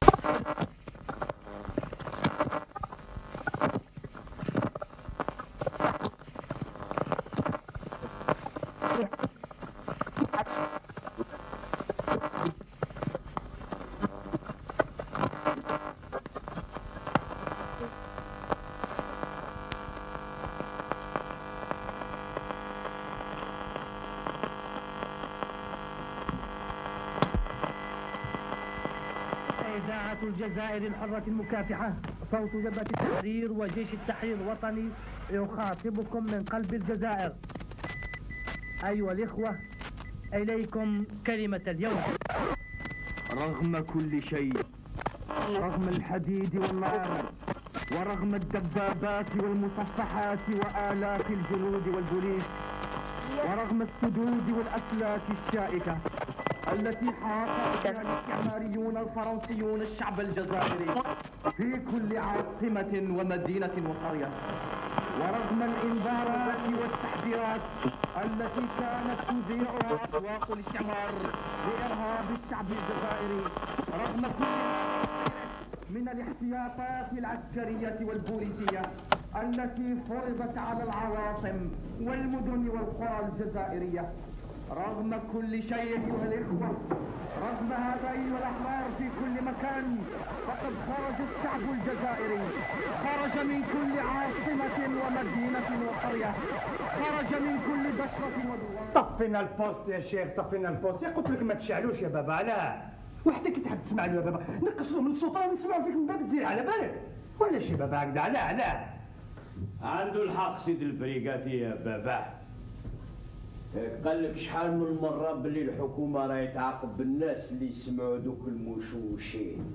إذاعة الجزائر الحرة المكافحة، صوت جبهة التحرير وجيش التحرير الوطني يخاطبكم من قلب الجزائر. أيها الإخوة، إليكم كلمة اليوم. رغم كل شيء، رغم الحديد والنار، ورغم الدبابات والمصفحات وآلاف الجنود والبوليس، ورغم السدود والأسلاك الشائكة التي حاصر بها الاستعماريون الفرنسيون الشعب الجزائري في كل عاصمة ومدينة وقرية، ورغم الإنذارات والتحذيرات التي كانت تذيعها أسواق الاستعمار لإرهاب الشعب الجزائري، رغم كل من الاحتياطات العسكرية والبوليسية التي فرضت على العواصم والمدن والقرى الجزائرية، رغم كل شيء أيها الإخوة، رغم هذا أيها الأحرار في كل مكان، فقد خرج الشعب الجزائري، خرج من كل عاصمة ومدينة وقرية، خرج من كل بشرة ودوار. طفينا البوست يا شيخ، طفينا البوست. يا قلت لك ما تشعلوش يا بابا. لا وحدك تحب تسمع له يا بابا، نقصوا من الصوت راه نسمعوا فيك من باب تزيد على بالك. ولا شي بابا هكذا. لا عنده الحق سيد البريغاتي يا بابا. قال لك شحال من مرة باللي الحكومة راهي تعاقب بالناس اللي يسمعوا دوك المشوشين.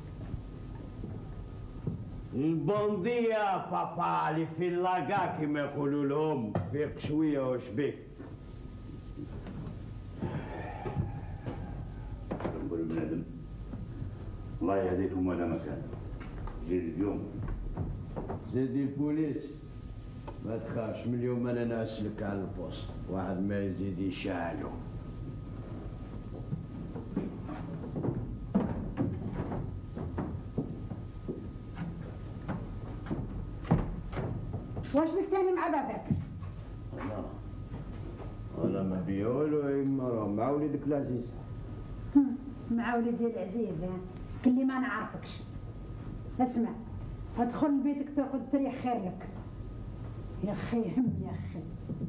البوندية بابا اللي في اللاكا كيما يقولوا لهم، فيق شوية واش بيك؟ نقول بنادم الله يهديكم ولا مكان. جي اليوم سيدي البوليس ما تخافش، من اليوم انا ناسلك على البوست، واحد ما يزيد يشعلو. واش بك تاني مع باباك؟ انا ما بيقولوا يما راه مع وليدك العزيز. مع وليدي العزيز كلي ما نعرفكش. اسمع، ادخل لبيتك تاخذ تريح خير لك. يا اخي هم يا اخي.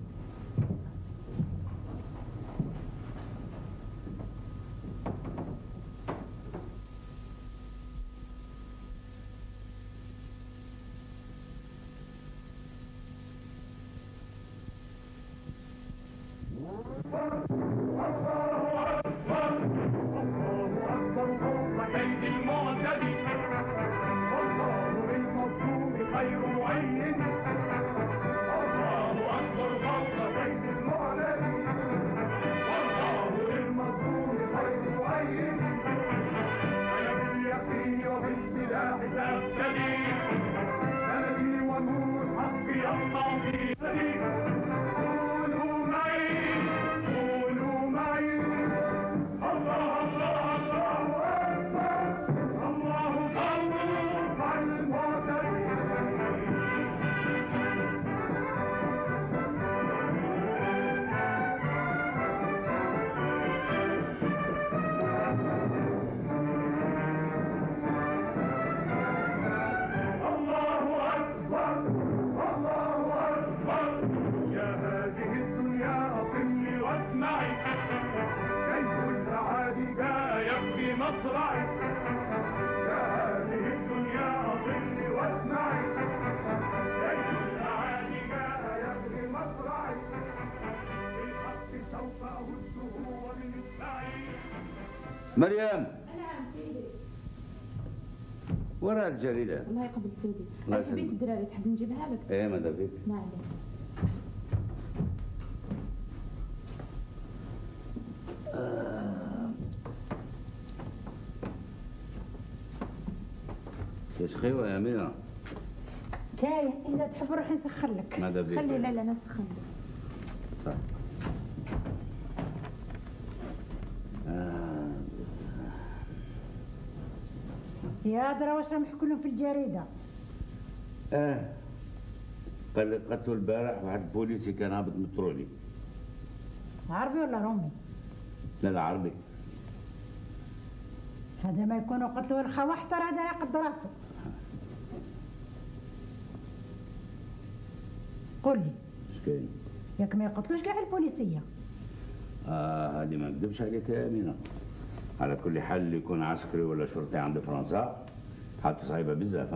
مريم. نعم سيدي. وراء الجريدة. الله يقبل سيدي. الله في بيت الدراري تحب نجيبها لك؟ ايه ماذا بيك؟ ما عليك. ايش خيوة يا أميرة؟ كاين إذا تحب روح نسخن لك. ماذا بيك؟ خلي لا نسخن. صح. يا درا واش راهم يحكوا لهم في الجريده؟ قال لك قتلوا البارح واحد البوليسي كان هابط مترولي. عربي ولا رومي؟ لا عربي. هذا ما يكونوا قتلوا الخواحتر، هذا يقد راسه. قول لي اش كاين؟ ياك ما يقتلوش كاع البوليسيه؟ هذه ما نكذبش عليك يا امينه. على كل حال اللي يكون عسكري ولا شرطي عند فرنسا حالته صعيبه بزاف.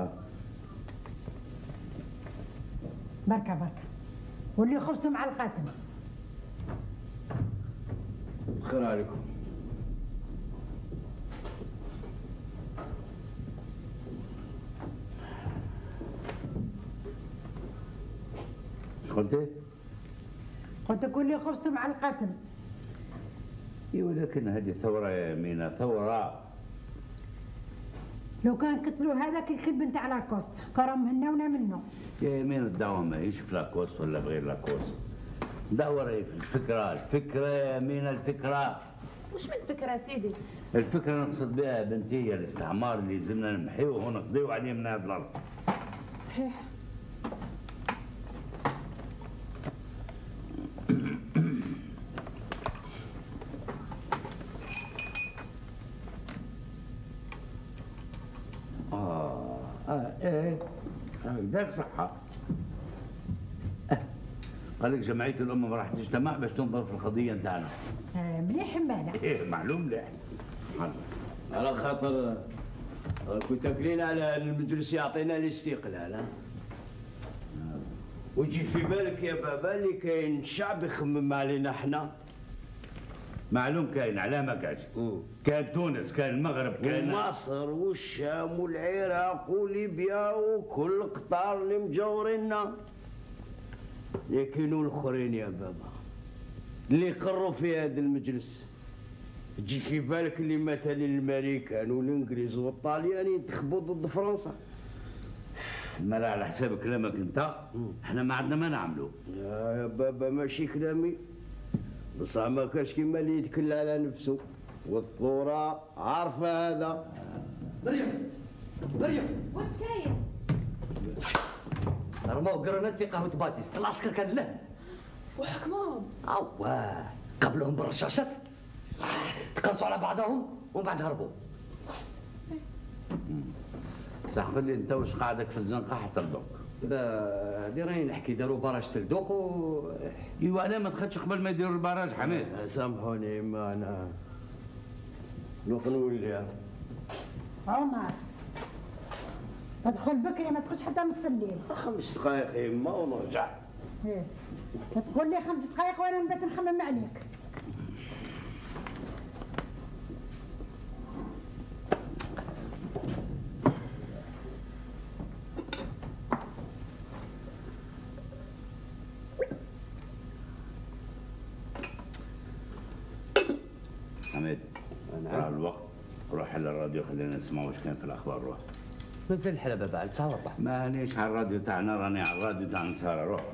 بركه واللي خبصوا مع القاتل. خير عليكم. اش قلتي؟ قلت لك واللي خبصوا مع القاتل. اي ولكن هذه ثوره يا امينه، ثوره. لو كان قتلوا هذاك الكلب نتاع لاكوست كرم هناونا منه. يا امينه الدعوه ماهيش في لاكوست ولا بغير لاكوست. الدعوه راهي في الفكره يا امينه، الفكره. وش من فكرة سيدي؟ الفكره نقصد بها بنتي هي الاستعمار اللي لازمنا نمحيوه ونقضيو عليه من هذا الارض. صحيح. ايه هكذاك صحة. قال لك جمعية الأمم راح تجتمع باش تنظر في القضية نتاعنا. مليح مالك. ايه معلوم مليح. على خاطر كنت تاكلين على المجلس يعطينا الاستقلال. وتجي في بالك يا بابا اللي كاين شعب يخمم علينا احنا. معلوم كاين، علاه ما كانش. كان تونس، كان المغرب، كان ومصر والشام والعراق وليبيا وكل قطار اللي مجاورينا. لكن الاخرين يا بابا اللي قروا في هذا المجلس، تجي في بالك اللي مثلا الامريكان والانجليز والطاليان ينتخبوا ضد فرنسا. مالا على حساب كلامك انت احنا ما عندنا ما نعملوا. يا بابا ماشي كلامي، بصح ما كاش كيما اللي يتكل على نفسه، والثورة عارفة هذا. مريم واش كاين؟ رماو قرنات في قهوة باتيست، العسكر كان له وحكمهم؟ أواه قبلهم بالرشاشات، تقرصوا على بعضهم ومن بعد هربوا. صح قل لي انت واش قاعدك في الزنقه حتى لدوك؟ هادي راني نحكي داروا باراج تلدوق ايوا علاه ما دخلتش قبل ما يديروا البراج حميد؟ سامحوني ما انا لوق نولي. عمر ادخل بكري، ما تدخلش حتى نص الليل. 5 دقائق يما ونرجع. ايه تقول لي 5 دقائق وانا نبات نخمم عليك. حميد راه الوقت، روح على الراديو خلينا نسمعوا واش كان في الاخبار. روح. مازال الحلبة بعد 9 وربع. مانيش على الراديو تاعنا، راني على الراديو تاع نصارى. روح.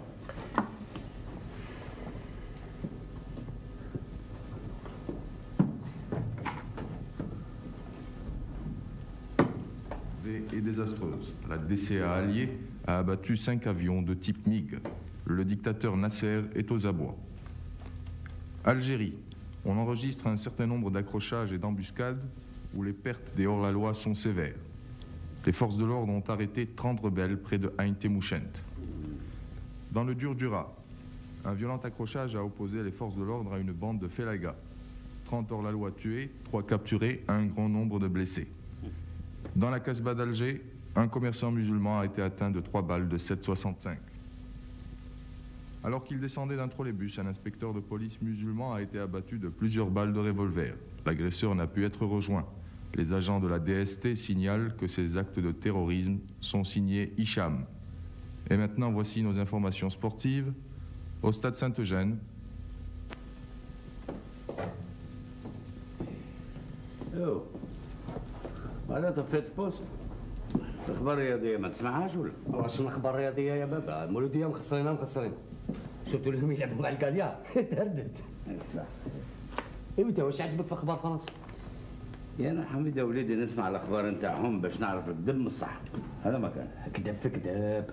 Et désastreuse. La DCA alliée a abattu 5 avions de type MiG. Le dictateur Nasser est aux abois. Algérie. On enregistre un certain nombre d'accrochages et d'embuscades où les pertes des hors-la-loi sont sévères. Les forces de l'ordre ont arrêté 30 rebelles près de Ain Temouchent. Dans le Durdura, un violent accrochage a opposé les forces de l'ordre à une bande de Felaga. 30 hors-la-loi tués, 3 capturés, un grand nombre de blessés. Dans la Casbah d'Alger, un commerçant musulman a été atteint de 3 balles de 7,65. Alors qu'il descendait d'un trolleybus, un inspecteur de police musulman a été abattu de plusieurs balles de revolver. L'agresseur n'a pu être rejoint. Les agents de la DST signalent que ces actes de terrorisme sont signés Hicham. Et maintenant, voici nos informations sportives. Au stade Saint-Eugène. Oh. هذا طفيت بوست. اخبار رياضيه ما تسمعهاش ولا؟ واش من اخبار رياضيه يا بابا؟ المولوديه مخسرين. شفتوا لهم يلعبوا مع الكاليا تهدد. صح. ايوا انت واش عجبك في اخبار فرنسا؟ يا انا حميد يا وليدي نسمع الاخبار نتاعهم باش نعرف الكذب من الصح، هذا ما كان. كذاب في كذاب.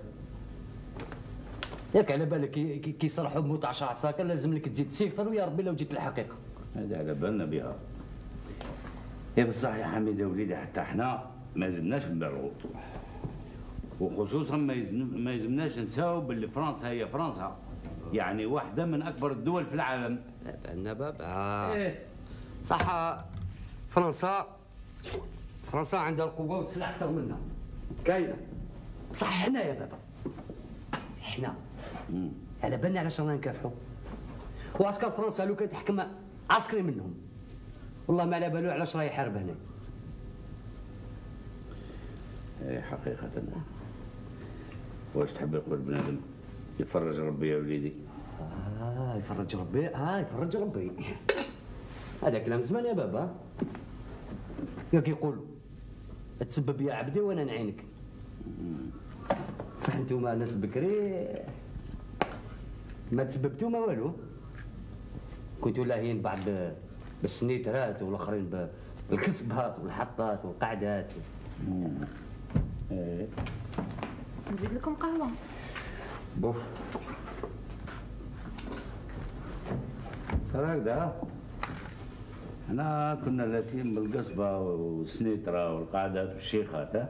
ياك على بالك كي يصرحوا بموت 10 عساكر لازم لك تزيد تسيفر ويا ربي لو جيت الحقيقه. هذا على بالنا بها. يا بصح يا حميد يا وليدي حتى احنا ما يلزمناش نبالغوا، وخصوصا ما يلزمناش نساو باللي فرنسا هي فرنسا، يعني واحده من اكبر الدول في العالم. لا بأن بابا إيه؟ صح. فرنسا عندها القوه والسلاح اكثر منا، كاينه. صح احنا يا بابا احنا على بالنا علاش رانا نكافحوا، وعسكر فرنسا لو كان تحكم عسكري منهم والله ما على بالو علاش راه يحارب هنا. اي حقيقة. واش تحب يقول بنادم يفرج ربي يا وليدي؟ يفرج ربي. يفرج ربي. هذا كلام زمان يا بابا. ياك يقولوا تسبب يا عبدي وانا نعينك. صح انتوما ناس بكري ما تسببتوا ما والو، كنتوا لاهين بعد بالسنيترات والاخرين بالكسبات والحطات والقعدات. نزيد لكم قهوه. بوف صار هكذا. احنا كنا لاتين بالقصبه والسنيترا والقعدات والشيخات.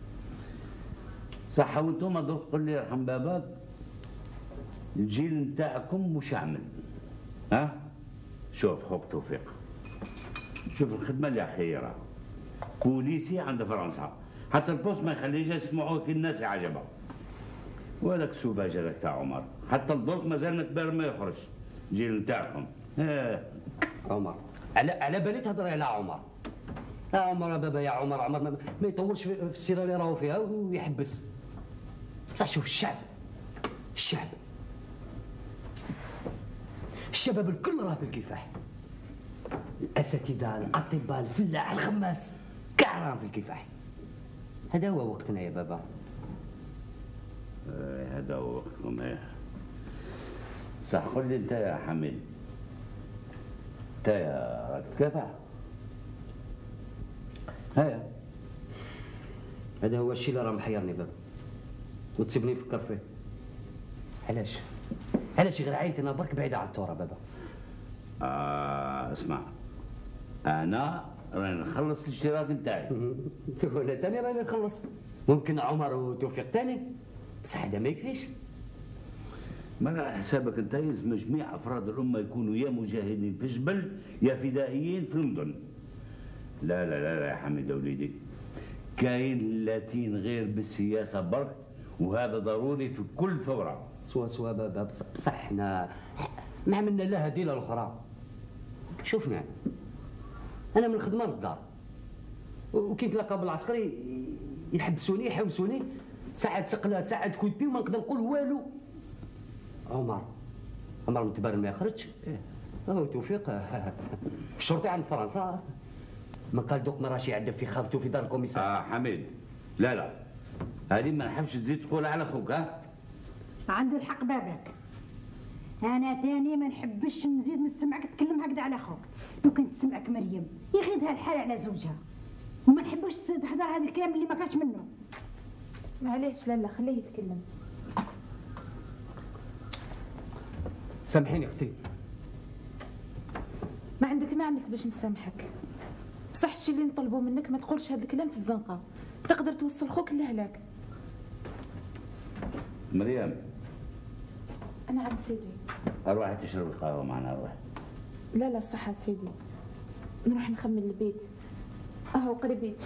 صح وانتم درك قل لي يرحم باباك الجيل نتاعكم وش عمل؟ شوف خوك توفيق، شوف الخدمه اللي خيرها بوليسي عند فرنسا، حتى البوست ما يخليش يسمعوه كي الناس عجبها. وهذاك السوفاج هذاك تاع عمر حتى الدرك مازال متبار ما يخرج الجيل نتاعكم. عمر على بالي تهضر على عمر. عمر يا بابا، يا عمر ما يطولش في السيره اللي راهو فيها ويحبس. بصح شوف الشباب الكل راه في الكفاح، الاساتذه الاطباء الفلاح الخماس كاع راهم في الكفاح. هذا هو وقتنا يا بابا. هذا هو وقتكم. صح قل لي انت يا حميد، انت راك تكافح؟ هذا هو الشيء اللي راه محيرني بابا وتسيبني نفكر فيه. علاش غير عائلتي انا برك بعيده عن الثوره بابا. اسمع، انا راني نخلص الاشتراك نتاعي. وانا تاني راني نخلص. ممكن عمر وتوفيق تاني، بصح هذا ما يكفيش. ما على حسابك انت يلزم جميع افراد الامه يكونوا يا مجاهدين في الجبل يا فدائيين في المدن. لا لا لا لا يا حميد وليدي، كاين لاتين غير بالسياسه برك، وهذا ضروري في كل ثوره. سوا بابا، بصح احنا ما عملنا لا هذه لا الاخرى. شوفنا انا من الخدمه للدار، وكي نتلاقى بالعسكري يحبسوني يحوسوني، ساعه سقله ساعه كود بي وما نقدر نقول والو. عمر متبرر ما يخرجش. هو توفيق الشرطي عند فرنسا من قال دوك ما راش يعذب في خابته في دار الكوميسار. حميد لا هذه ما نحبش تزيد تقولها على خوك. عنده الحق باباك. انا تاني ما نحبش نزيد نسمعك تكلم هكذا على خوك. لو كنت تسمعك مريم يغيدها الحال على زوجها، وما نحبوش تحضر هذا الكلام اللي ما كانش منه. معليش لالا خليه يتكلم. سامحيني اختي، ما عندك ما عملت باش نسامحك، بصح الشيء اللي نطلبه منك ما تقولش هذا الكلام في الزنقه، تقدر توصل خوك للهلاك. مريم. نعم سيدي. اروحي تشرب القهوه معنا. اروح. لا الصحه سيدي، نروح نخمم البيت. اهو قريبيت.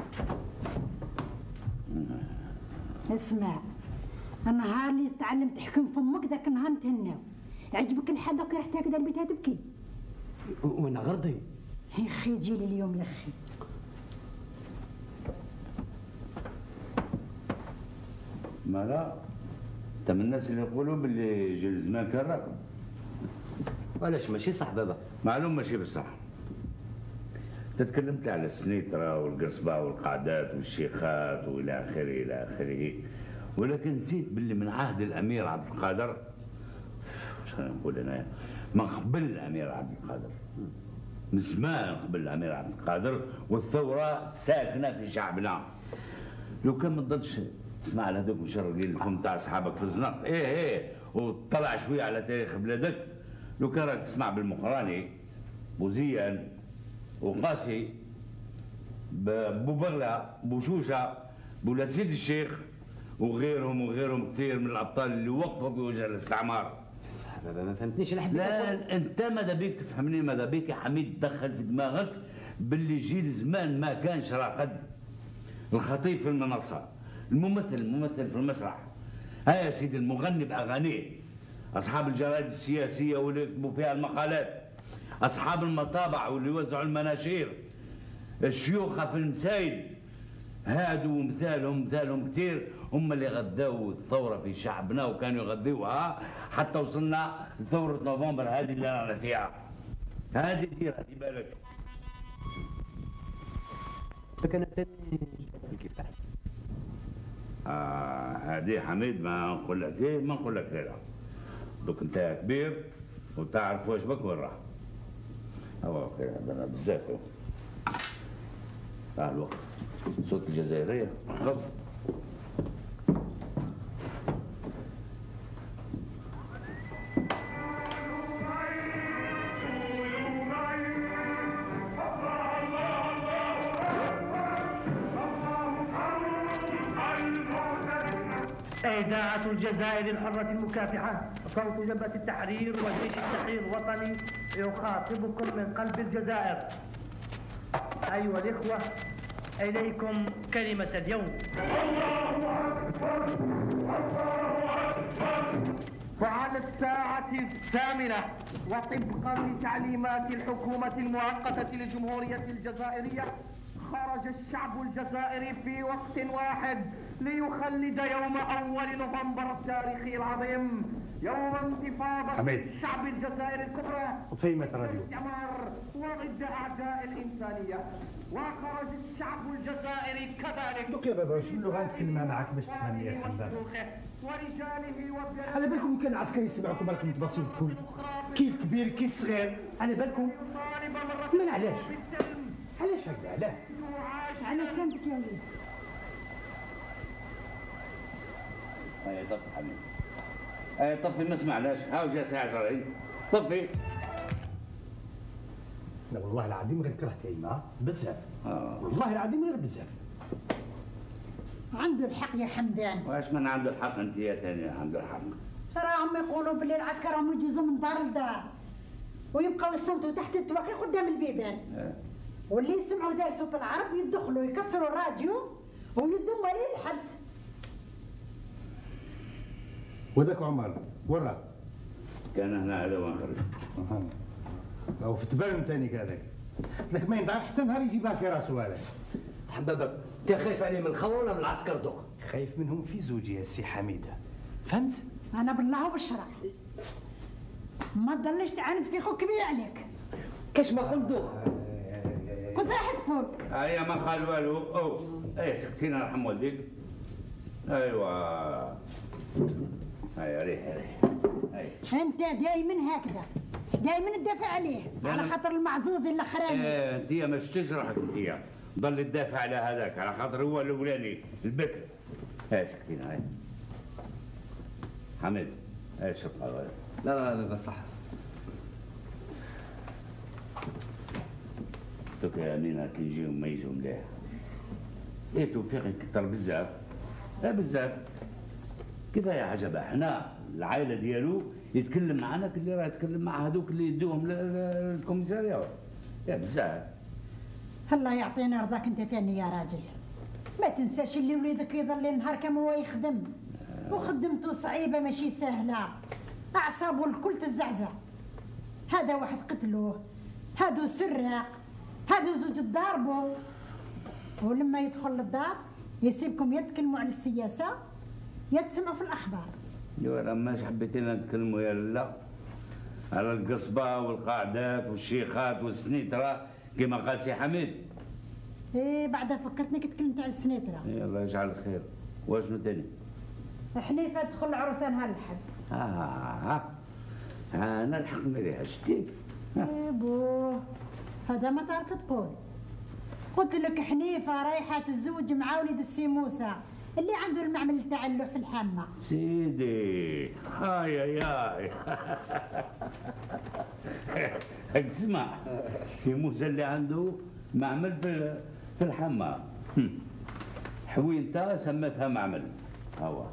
اسمع، النهار اللي تعلم تحكم فمك ذاك النهار نتهناو. عجبك الحال دوك رحت هكذا البيت تبكي. وانا غرضي يا اخي جيلي اليوم يا اخي. ما لا انت من الناس اللي يقولوا باللي جيل الزمان كان راكب. علاش ماشي صح بابا؟ معلوم ماشي بالصح. تكلمت على السنيترا والقصبه والقعدات والشيخات والى اخره الى اخره، ولكن نسيت باللي من عهد الامير عبد القادر، واش نقول انا، من قبل الامير عبد القادر من زمان قبل الامير عبد القادر، والثوره ساكنه في شعبنا. لو كان ما تضلش تسمع لهذوك مشرقين الفم تاع اصحابك في الزنق، ايه وتطلع شويه على تاريخ بلادك. لو كان راك تسمع بالمقراني، بوزيان وقاسي، بوبغله، بوشوشه، بولاد سيد الشيخ، وغيرهم كثير من الابطال اللي وقفوا في وجه الاستعمار. ما فهمتنيش. انا حبيت لا انت ماذا بيك تفهمني، ماذا بيك يا حميد تدخل في دماغك باللي جيل زمان ما كانش راقد. الخطيب في المنصه، الممثل في المسرح، ها يا سيدي المغني باغانيه، اصحاب الجرائد السياسيه واللي يكتبوا فيها المقالات، اصحاب المطابع واللي يوزعوا المناشير، الشيوخه في المسايد، هادو مثالهم كثير، هم اللي غذاوا الثوره في شعبنا وكانوا يغذوها حتى وصلنا لثوره نوفمبر هذه اللي رانا فيها. هذه ديرها في بالك. كان كيفاش؟ هذه حميد ما نقول لك ايه ما نقول لك لا. دوك انت كبير وتعرف واجبك وين راح. هو خير هذا بزاف. الوقت صوت الجزائريه خذ. إذاعة الجزائر الحرة المكافحة، صوت جبهة التحرير وجيش التحرير الوطني يخاطبكم من قلب الجزائر. أيها الإخوة، إليكم كلمة اليوم. وعلى الساعة 8 وطبقا لتعليمات الحكومة المؤقتة للجمهورية الجزائرية، خرج الشعب الجزائري في وقت واحد ليخلد يوم 1 نوفمبر التاريخي العظيم، يوم انتفاضة الشعب الجزائري الكبرى ضد الاستعمار وضد أعداء الإنسانية. وخرج الشعب الجزائري كذلك. دوك يا بابا شنو اللغة نتكلمها معاك باش تفهمني يا حباب؟ ورجاله على بالكم كان العسكري يسمعكم بالكم متباصين الكل، كي الكبير كي الصغير، على بالكم؟ من علاش هكذا علاه؟ على سلامتك يا وليد. هيا طفي حميد، هيا طفي ما سمعناش. هاو جا ساعة صغيرين طفي. لا والله العظيم غير كرهت عيما بزاف. والله العظيم غير بزاف. عنده الحق يا حمدان. واش من عنده الحق انت يا ثاني عنده الحق؟ راهم يقولوا باللي العسكر راهم يجوزوا من دار لدار ويبقاو يصمتوا تحت التواقي قدام البيبان. واللي يسمعوا دار صوت العرب يدخلوا يكسروا الراديو ويدوا مالين الحبس. وذاك عمر وين راه؟ كان هنا على وين خرج. راهو في تبان ثاني كذاك. ذاك ما ينضرب حتى نهار يجيبها في راسو هذاك. حبابك انت خايف عليه من الخور ولا من العسكر دوك؟ خايف منهم في زوجي يا سي حميده، فهمت؟ انا بالله وبالشرع ما تضلش تعاند في خوك كبير عليك. كاش ما قلت دوك كنت راح تقول. هيا ما قال والو. اي سكتينا رحم والديك. ايوا هيا ريح انت دايما هكذا، دايما تدافع عليه على خاطر المعزوز الاخراني. انت ما شفتش روحك انت ضل تدافع على هذاك على خاطر هو الاولاني البكر. هاي سكتينا هاي حميد. هاي شوف هذا. لا صح. دوك يا امينه كي يجيهم ما يجيهم مليح. ايه توفيق يكثر بزاف بزاف. كفايه عجبه احنا العائله ديالو يتكلم معنا كل راه يتكلم مع هذوك اللي يدوهم للكوميساريات. يا بزاف. الله يعطينا رضاك انت تاني يا راجل. ما تنساش اللي وليدك يظل النهار كامل هو يخدم وخدمته صعيبه ماشي سهله، اعصابه الكل تزعزع. هذا واحد قتلوه، هذا سراق، هذا زوج ضاربوا، ولما يدخل للدار يسيبكم يتكلموا على السياسه يتسمعوا في الاخبار. يا ماش حبيتينا نتكلموا يا لا على القصبه والقاعدات والشيخات والسنيتره كما قال سي حميد. ايه بعدها فكرتني كي تكلمت على السنيتره. إيه الله يجعل الخير. واشنو تاني؟ حنيفه تدخل العروسه نهار الحد. انا الحق مليح شتي. ايه بو هذا ما تعرف تقول. قلت لك حنيفه رايحه تتزوج مع وليد السي موسى اللي عنده المعمل تاع اللوح في الحامه. سيدي هاي اسمع، سي موسى اللي عنده معمل في الحمام، حوينتها سمتها معمل. هوا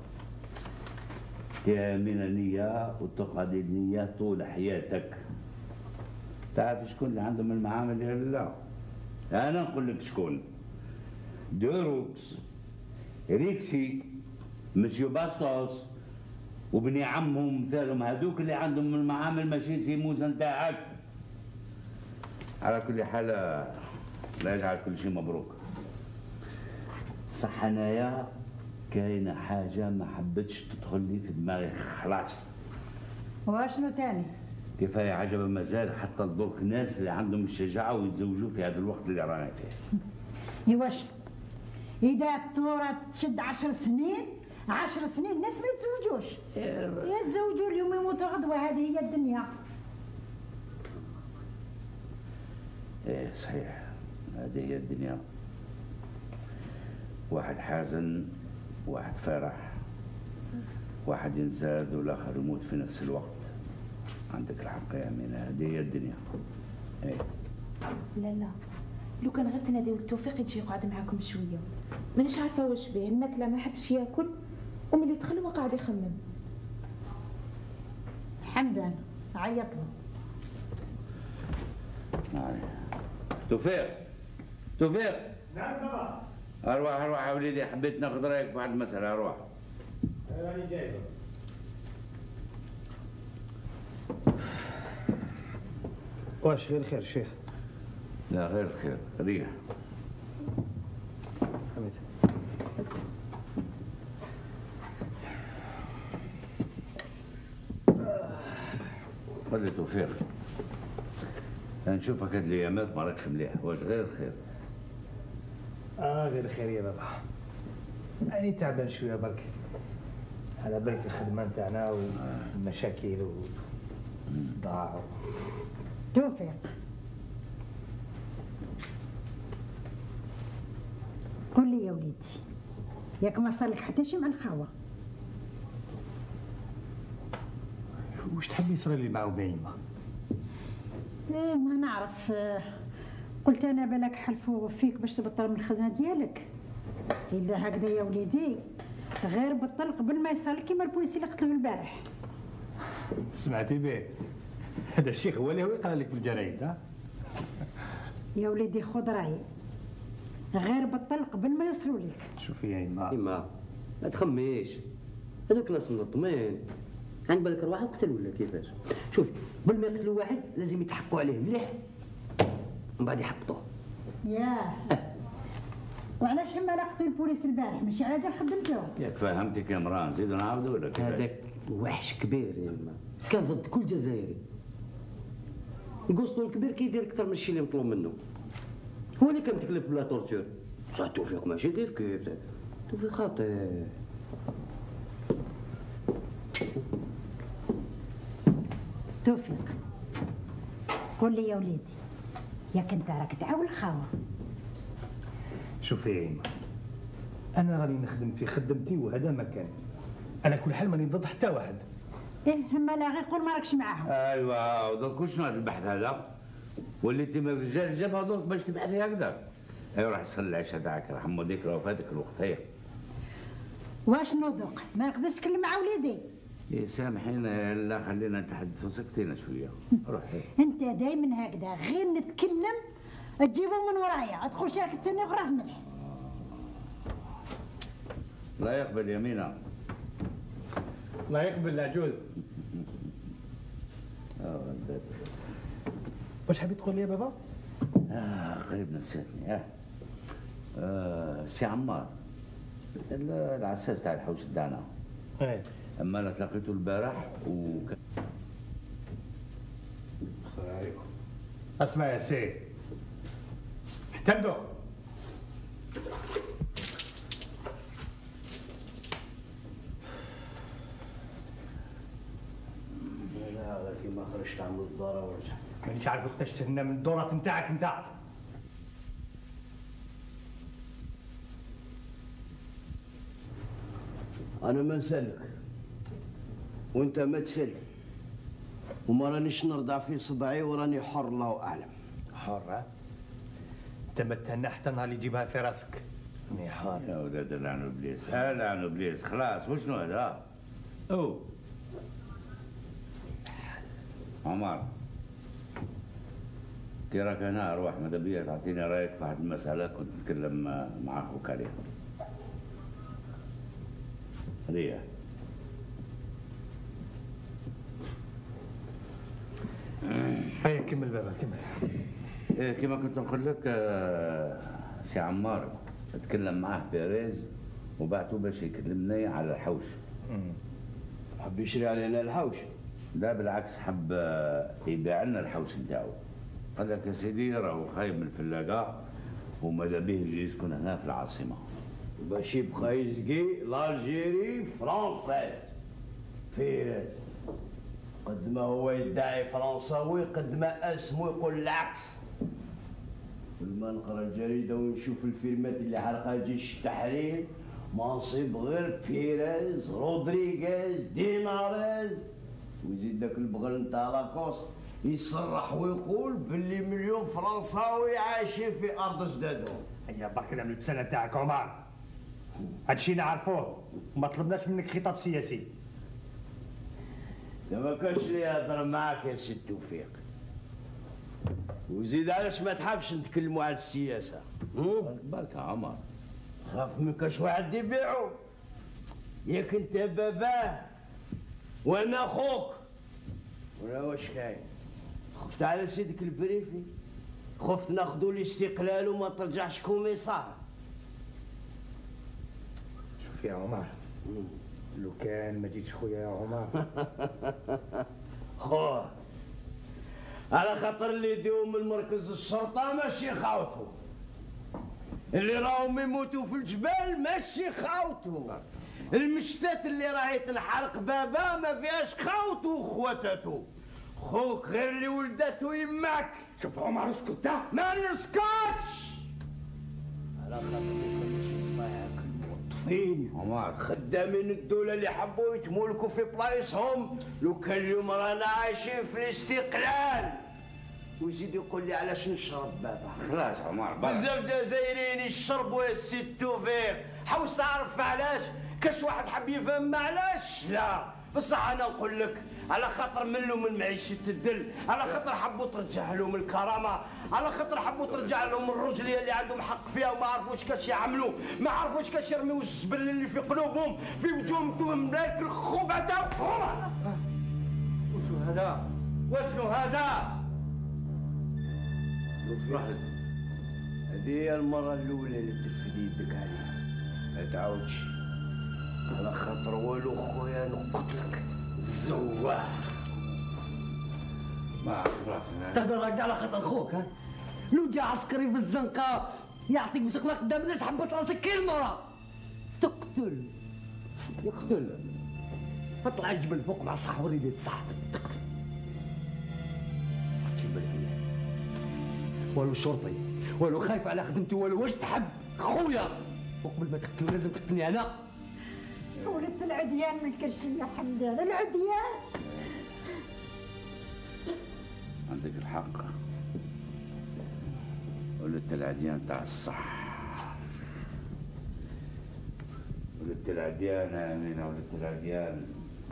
تامين النية وتقعد النية طول حياتك. تعرف شكون اللي عندهم المعامل يا لا؟ أنا نقول لك شكون. دوروكس، ريكسي، مسيو باستوس، وبني عمهم مثالهم هذوك اللي عندهم المعامل ماشي سي موسى نتاعك. على كل حال لا يجعل كل شيء مبروك. صح انايا كاينه حاجه ما حبتش تدخل لي في دماغي خلاص. واشنو تاني؟ كفايه عجبا مازال حتى لدرك الناس اللي عندهم الشجاعه ويتزوجوا في هذا الوقت اللي رانا فيه. ايواش اذا التورة تشد 10 سنين 10 سنين الناس ما يتزوجوش. يتزوجوا اليوم يموتوا غدوه، هذه هي الدنيا. ايه صحيح، هذه هي الدنيا. واحد حازن، واحد فرح، واحد ينزاد والاخر يموت في نفس الوقت. عندك الحق يا أمينة، هذه هي الدنيا. ايه لا لو كان غير تناديو لتوفيق يجي يقعد معاكم شويه. مانيش عارفه واش بيه، الماكله ما حبش ياكل وملي دخل هو قاعد يخمم. حمدان عيط له. توفيق. نعم بابا. اروح يا وليدي، حبيت ناخذ رايك في واحد المساله. اروح. راني جاي. واش غير خير شيخ؟ لا غير الخير، ريح. حميد. قل لي توفيق، نشوفك هاد الايامات ما راكش مليح، واش غير الخير؟ غير خير يا بابا. أنا تعبان شويه برك، على بالك الخدمه نتاعنا والمشاكل والصداع. توفيق قول لي يا وليدي، ياك ما صار لك حتى شي مع الخاوه؟ واش تحب يصير لي مع وبيمه؟ ايه ما نعرف. قلت انا بالك حلفوا فيك باش تبطل من الخدمه ديالك. الا هكذا يا وليدي غير بطل قبل ما يصير كيما البوليسي اللي قتلوه البارح. سمعتي به؟ هذا الشيخ هو اللي يقرا لك في الجرايد. ها يا وليدي خذ رايي، غير بطل قبل ما يوصلوا لك. شوفي يا إما ما تخميش، هذوك ناس منظمين. عند بالك واحد قتل ولا كيفاش؟ شوفي قبل ما يقتلوا واحد لازم يتحققوا عليه مليح ومن بعد يحبطوه. ياه وعلاش ما لقيتوا البوليس البارح؟ ماشي على جال خدمتوه. ياك فهمتك يا مران، نزيدو نعاودو ولا كيفاش؟ هذاك وحش كبير يا ما، كان ضد كل جزائري. القسطو الكبير كيدير اكثر من الشيء اللي مطلوب منه. هو اللي كان متكلف بلا تورتور. بصح توفيق ماشي كيف توفيق خاطئ. توفيق قول لي يا وليدي، ياك انت راك تعاون الخاوه؟ شوفي يا إما، أنا راني نخدم في خدمتي وهذا مكاني. على كل حال ماني ضد حتى واحد. ايه اما لا غير قول ما راكش معاهم. ايوا ودرك شنو هذا البحث هذا؟ وليتي من الرجال جابها درك باش تبحثي هكذا. ايوا راح تصلي العشاء تاعك، راح موديك راه فاتك الوقت. هيا واش نوضق؟ ما نقدرش نتكلم مع وليدي. إيه سامحينا، لا خلينا نتحدثوا، سكتينا شويه. روحي. انت دايما هكذا، غير نتكلم تجيبهم من ورايا، ادخل شارك تاني غرف ملح. لا يقبل يمينه. لا يقبل العجوز. واش حبيت تقول لي يا بابا؟ قريب نسيتني. سي عمار، العساس تاع الحوش تاعنا. ايه اما انا تلاقيته البارح اسمع يا سي، احتمدوا. لا هذا كيما خرجت عن الدار ورجعت. مانيش عارف وقتاش تهنا من الدورات نتاعك انت. انا ما نسالك وانت ما تسالني، وما رانيش نرضع في صبعي وراني حر الله اعلم. حر؟ انت ما تهنى حتى نهار اللي يجيبها في راسك. راني حار يا ولاد لعن ابليس، لعن ابليس، خلاص وشنو هذا؟ او عمر كي راك هنا اروح ماذا بيا تعطيني رايك في واحد المساله كنت نتكلم مع اخوك عليها. ريا هيا كمل بابا كمل. كما كنت نقول لك سي عمار تكلم معاه بيريز وبعثوا باش يكلمني على الحوش. حب يشري علينا الحوش؟ لا بالعكس، حب يبيع لنا الحوش نتاعو. قال لك يا سيدي راهو خايب من الفلاقه وماذا به يجي يسكن هنا في العاصمه. باش يبقى يسقي لالجيري فرنساز فيريز. قد ما هو يدعي فرنساوي قد ما اسمه يقول العكس. كل ما نقرا الجريده ونشوف الفيلمات اللي حرقها جيش التحرير منصب غير بيريز رودريغيز ديناريز، ويزيد داك البغل نتاع لاكوست يصرح ويقول باللي مليون فرنساوي عايشين في ارض جدادهم. هيا برك نعمل البسنه نتاعك عمر، هادشي نعرفوه وما طلبناش منك خطاب سياسي. ما كانش لي يهضر معاك يا سي توفيق، وزيد علاش ما تحبش نتكلموا على السياسه؟ برك عمر خاف من كاش واحد يبيعو. ياك انت باباه وانا اخوك، ولا واش كاين؟ خفت على سيدك البريفي، خفت ناخذوا الاستقلال وما ترجعش كوميسار. شوف يا عمر، لو كان ما جيتش خويا يا عمر. خوه على خاطر اللي يديو من مركز الشرطه ماشي خاوتو، اللي راهم يموتوا في الجبال ماشي خاوتو، المشتات اللي راهي تنحرق بابا ما فيهاش خاوتو وخواتاتو. خوك غير اللي ولداتو يماك. شوف عمر اسكت، ما نسكتش على خاطر ما كانش يطلع الموظفين عمر خدامين الدولة اللي حبوا يتمولكوا في بلايصهم. لو كان اليوم رانا عايشين في الاستقلال. ويزيد يقول لي علاش نشرب بابا. خلاص عمر بزاف جزائريين يشربوا يا سي توفيق. حاول تعرف علاش؟ كاش واحد حب يفهم علاش؟ لا بصح انا نقول لك على خاطر ملوا من معيشة الدل، على خاطر حبوا ترجع لهم الكرامة، على خاطر حبوا ترجع لهم الرجلية اللي عندهم حق فيها وما عرفوش كاش يعملوا، ما عرفوش كاش يرميو الزبل اللي في قلوبهم في وجوههم توهم ذاك الخوبة تاعهم. وشو هذا؟ وشنو هذا؟ روح هذه هي المرة الأولى اللي ترفد يدك عليها، ما تعاودش على خاطر والو خويا نقتلك زواح. ما خلاص تهدر هكذا على خاطر خوك؟ ها؟ لو جا عسكري بالزنقه يعطيك بسقله قدام الناس حبت راسك كلمه تقتل، يقتل. اطلع الجبل فوق مع الصح وريني صحتك تقتل. تجيب بالك والو شرطي والو خايف على خدمتي والو واش تحب خويا، وقبل ما تقتلو لازم تقتلني انا. ولدت العديان من الكرشية حمدان، العديان. عندك الحق، ولدت العديان تاع الصح، ولدت العديان يا امينه، ولدت العديان.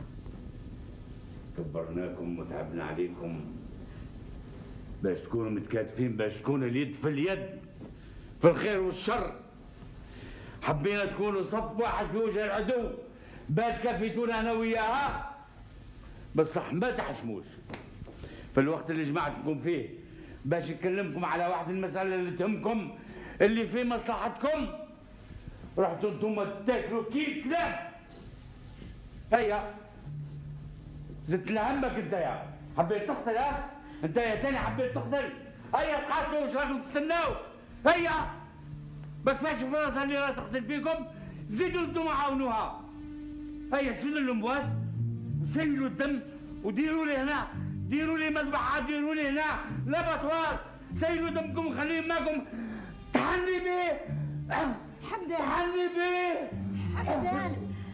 كبرناكم وتعبنا عليكم باش تكونوا متكاتفين، باش تكون اليد في اليد في الخير والشر. حبينا تكونوا صف واحد في وجه العدو باش كفيتونا انا وياها، بصح ما تحشموش في الوقت اللي جمعتكم فيه باش نكلمكم على واحد المسألة اللي تهمكم اللي في مصلحتكم. رحتوا انتم تاكلوا كيف كلاب. هيا زدت لهمك انت يا حبيت تقتل. ها انت يا تاني حبيت تقتل. هيا تقاتلوا واش راكم تستناو. هيا ما كفاش فرص اللي راه تقتل فيكم، زيدوا انتم عاونوها. هيا سيلوا الامواس وسيلوا الدم وديروا لي هنا ديروا لي مذبحة، ديروا لي هنا لاباتوار، سيلوا دمكم خليه معكم، تحلي بيه حمدان تحلي بيه حمدان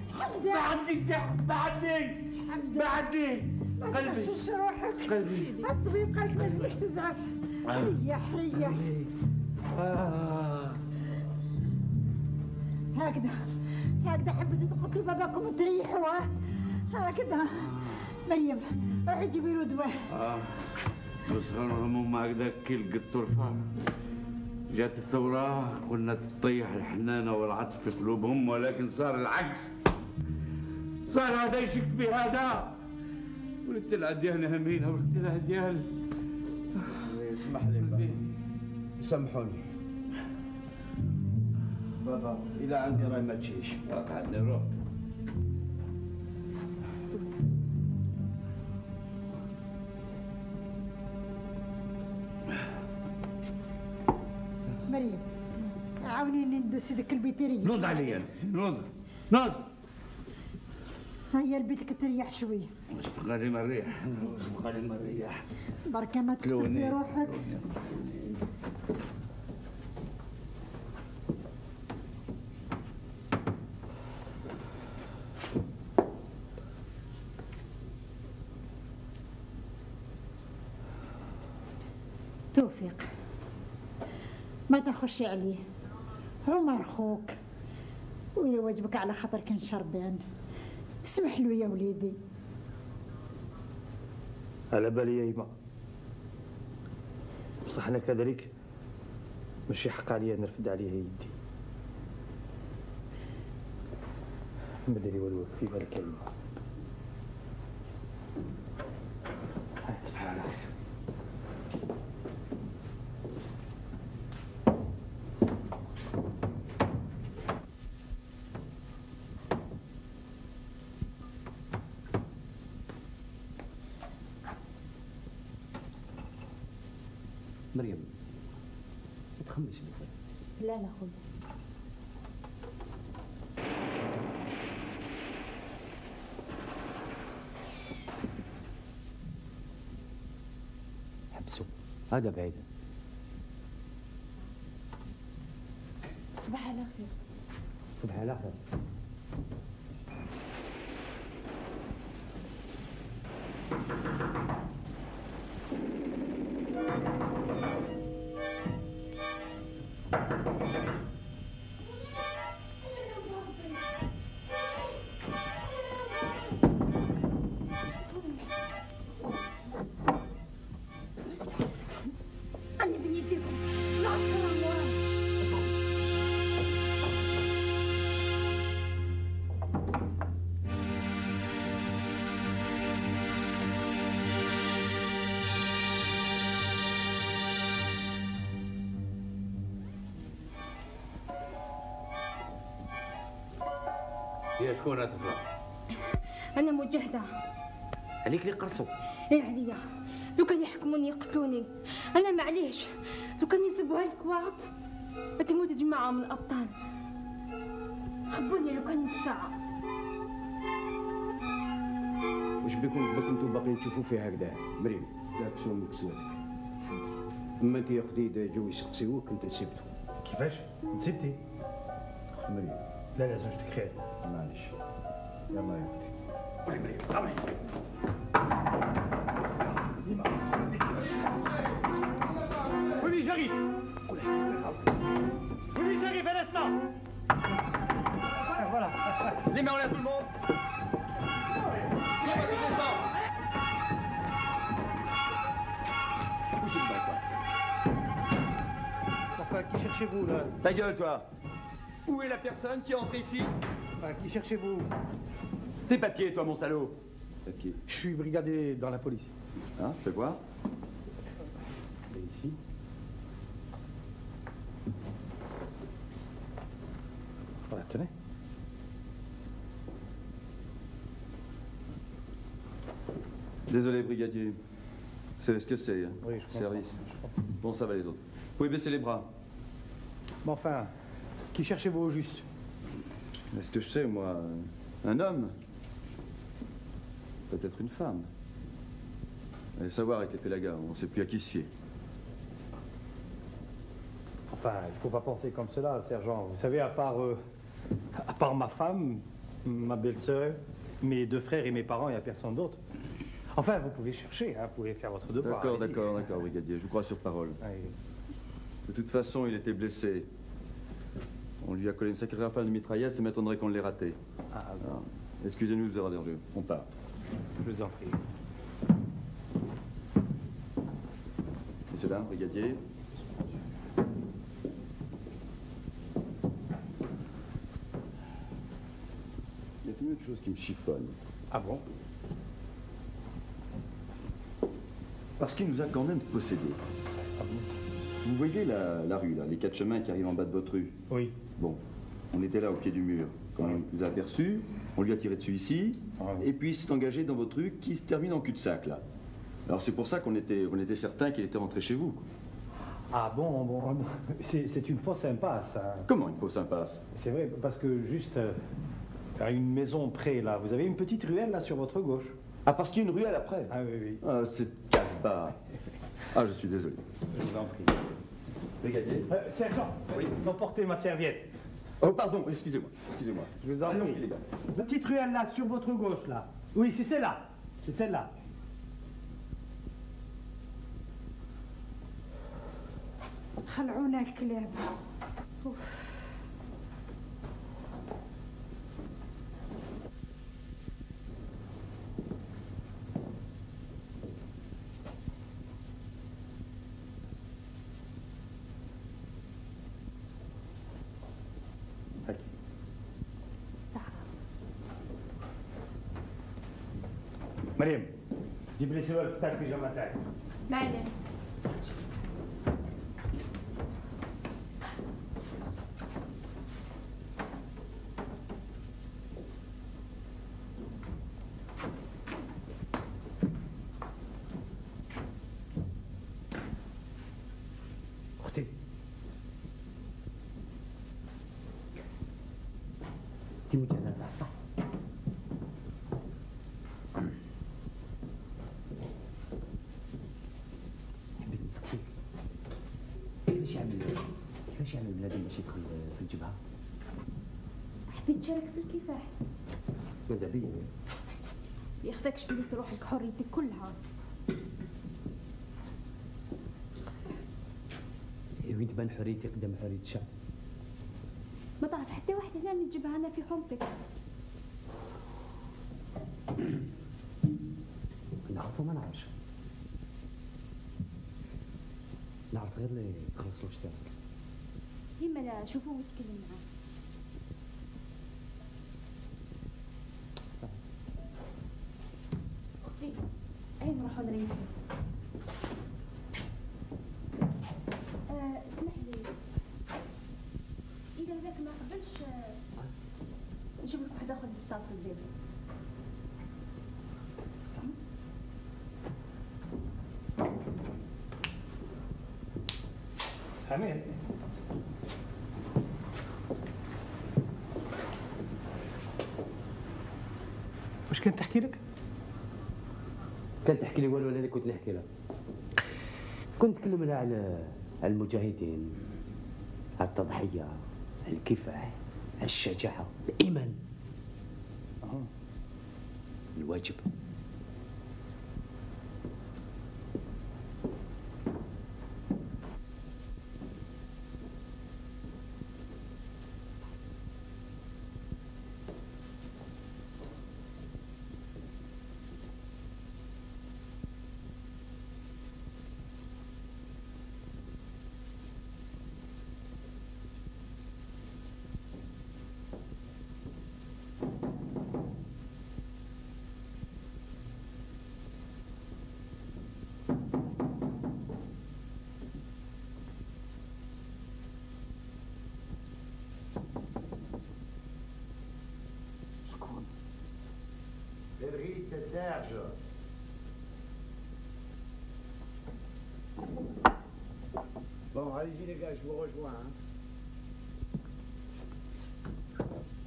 بعدي ما تغشش روحك. الطبيب قالك ما لازمكش تزعف. ريح هكذا حبيتوا تقتلوا باباكم وتريحوا. هكذا مريم روحي جيبي له دواء. بس غنرهمهم هكذا كي لقيت الفار. جات الثورة قلنا تطيح الحنانة والعطف في قلوبهم، ولكن صار العكس. صار هذا يشك في هذا. ولدت العديان همينة ولدت العديان. اسمح لي بابا، سامحوني بابا، إذا عندي راي ما تشيش. عندي روح. مريم عاونيني ندوس هذيك البيتريه. نوض عليا نوض. هيا لبيتك تريح شويه. مش بقى لي مريح. بركه ما تكتب في روحك. توفيق ما تخشي عليه، عمر خوك ويا واجبك على خاطر كان شربان. اسمح له يا وليدي. على بالي يا إيما، بصح أنا كذلك ماشي حق عليا نرفد عليه يدي. ما داري والو في بالك يا إيما. تصبح على خير. مريم ما تخمش بزاف. لا خويا. حبسوا هذا بعيد. صباح على خير. صباح على خير. أنا بين يديكم العسكر عموران. يا شكون هتفرح؟ أنا مجاهدة. عليك اللي قرصوا. إيه عليا، لو كان يحكموني يقتلوني، أنا معليش، لو كان ينسبوها الكواط تموت جماعة من الأبطال. خبوني لو كان الساعة. واش بكم انتم باقيين تشوفوا فيها هكذا؟ مريم لا تكسروا من كسوتك. اما انت يا خديجه جاو يسقسيوك انت سبتو. كيفاش؟ نسيتي؟ مريم لا زوجتك خير. معليش يلا يا اختي. Oui, j'arrive. Oui, j'arrive à l'instant. Voilà. Les mains en l'air tout le monde. Où c'est le bac? Enfin, qui cherchez-vous là? Ta gueule, toi. Où est la personne qui entre ici? Enfin, qui cherchez-vous? Tes papiers, toi, mon salaud. Papier. Je suis brigadé dans la police. Hein, fais voir. Et ici? Voilà, tenez. Désolé, brigadier. C'est ce que c'est. Hein. Oui, je comprends. Service. Bon, ça va les autres. Vous pouvez baisser les bras. Mais enfin, qui cherchez-vous au juste? Est-ce que je sais, moi? Un homme? Peut-être une femme. Allez savoir avec l'effet Lagarde, on ne sait plus à qui se fier. Enfin, il ne faut pas penser comme cela, sergent. Vous savez, à part ma femme, ma belle-sœur, mes 2 frères et mes parents, il n'y a personne d'autre. Enfin, vous pouvez chercher, hein, vous pouvez faire votre devoir. D'accord, brigadier, je vous crois sur parole. Oui. De toute façon, il était blessé. On lui a collé une sacrée rafale de mitraillette, ça m'étonnerait qu'on l'ait raté. Alors, excusez-nous de vous avoir dérangé. On part. Je vous en prie. Messieurs, dames, brigadier. Il y a quelque chose qui me chiffonne. Ah bon? Parce qu'il nous a quand même possédés. Ah bon? Vous voyez la rue, là, les 4 chemins qui arrivent en bas de votre rue? Oui. Bon, on était là au pied du mur. Quand on nous a aperçus, on lui a tiré dessus ici, et puis il s'est engagé dans votre rue qui se termine en cul-de-sac, là. Alors c'est pour ça qu'on était certain qu'il était rentré chez vous. Ah bon. C'est une fausse impasse. Hein. Comment une fausse impasse? C'est vrai, parce que juste à une maison près, là, vous avez une petite ruelle, là, sur votre gauche. Ah, parce qu'il y a une ruelle après? Ah oui. Ah, c'est casse-barre. Ah, je suis désolé. Je vous en prie. Brigadier? Sergent, oui. Emportez ma serviette. Oh, pardon, excusez-moi. Je vous en prie. La petite ruelle, là, sur votre gauche, là. Oui, c'est celle-là. C'est celle-là. خلعونا الكلاب. مريم جيب لي سوالف تاع البيجامه تاعك. معلم. اختي انت مجهزه صح؟ كيفاش يعمل بنادم باش يدخل في الجبهه؟ حبيت تشارك في الكفاح. ماذا بيا؟ يخفاكش بلي تروح لك حريتك كلها. وين تبان حريتي قدام حريه الشعب؟ ما تعرف حتى واحد هنا من الجبهه انا في حرمتك. نعرف وما نعرفش. نعرف غير اللي تخلص له اشتراك. يما لا شوفوه وتكلم معاه. اختي اي نروحوا نريحوا. اسمح لي اذا هذاك ما قبلش نجيب لك واحد اخر تتصل بيه. حميد واش كانت تحكي لك؟ كانت تحكي لي والو، انا اللي كنت نحكي لها. كنت نتكلم لها على المجاهدين، على التضحيه، على الكفاح، على الشجاعه، الايمان، الواجب. Vite, Serge. Bon, allez-y les gars, je vous rejoins. Hein.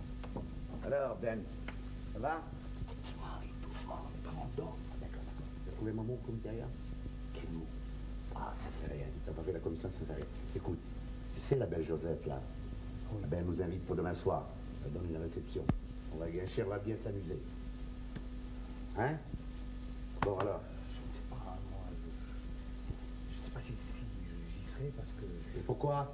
Alors, Ben, ça va? Doucement, doucement, les parents dorment. D'accord. trouver mon mot commissariat. Quel mot? Ah, ça fait rien. T'as pas fait la commission, ça fait rien. Écoute, tu sais la belle Josette, là? Oui. Eh ben, elle nous invite pour demain soir. Elle donne une réception. On va gâcher, on va bien s'amuser. Hein? Bon, alors? Je ne sais pas, moi. Je ne sais pas si j'y serai parce que... Et pourquoi?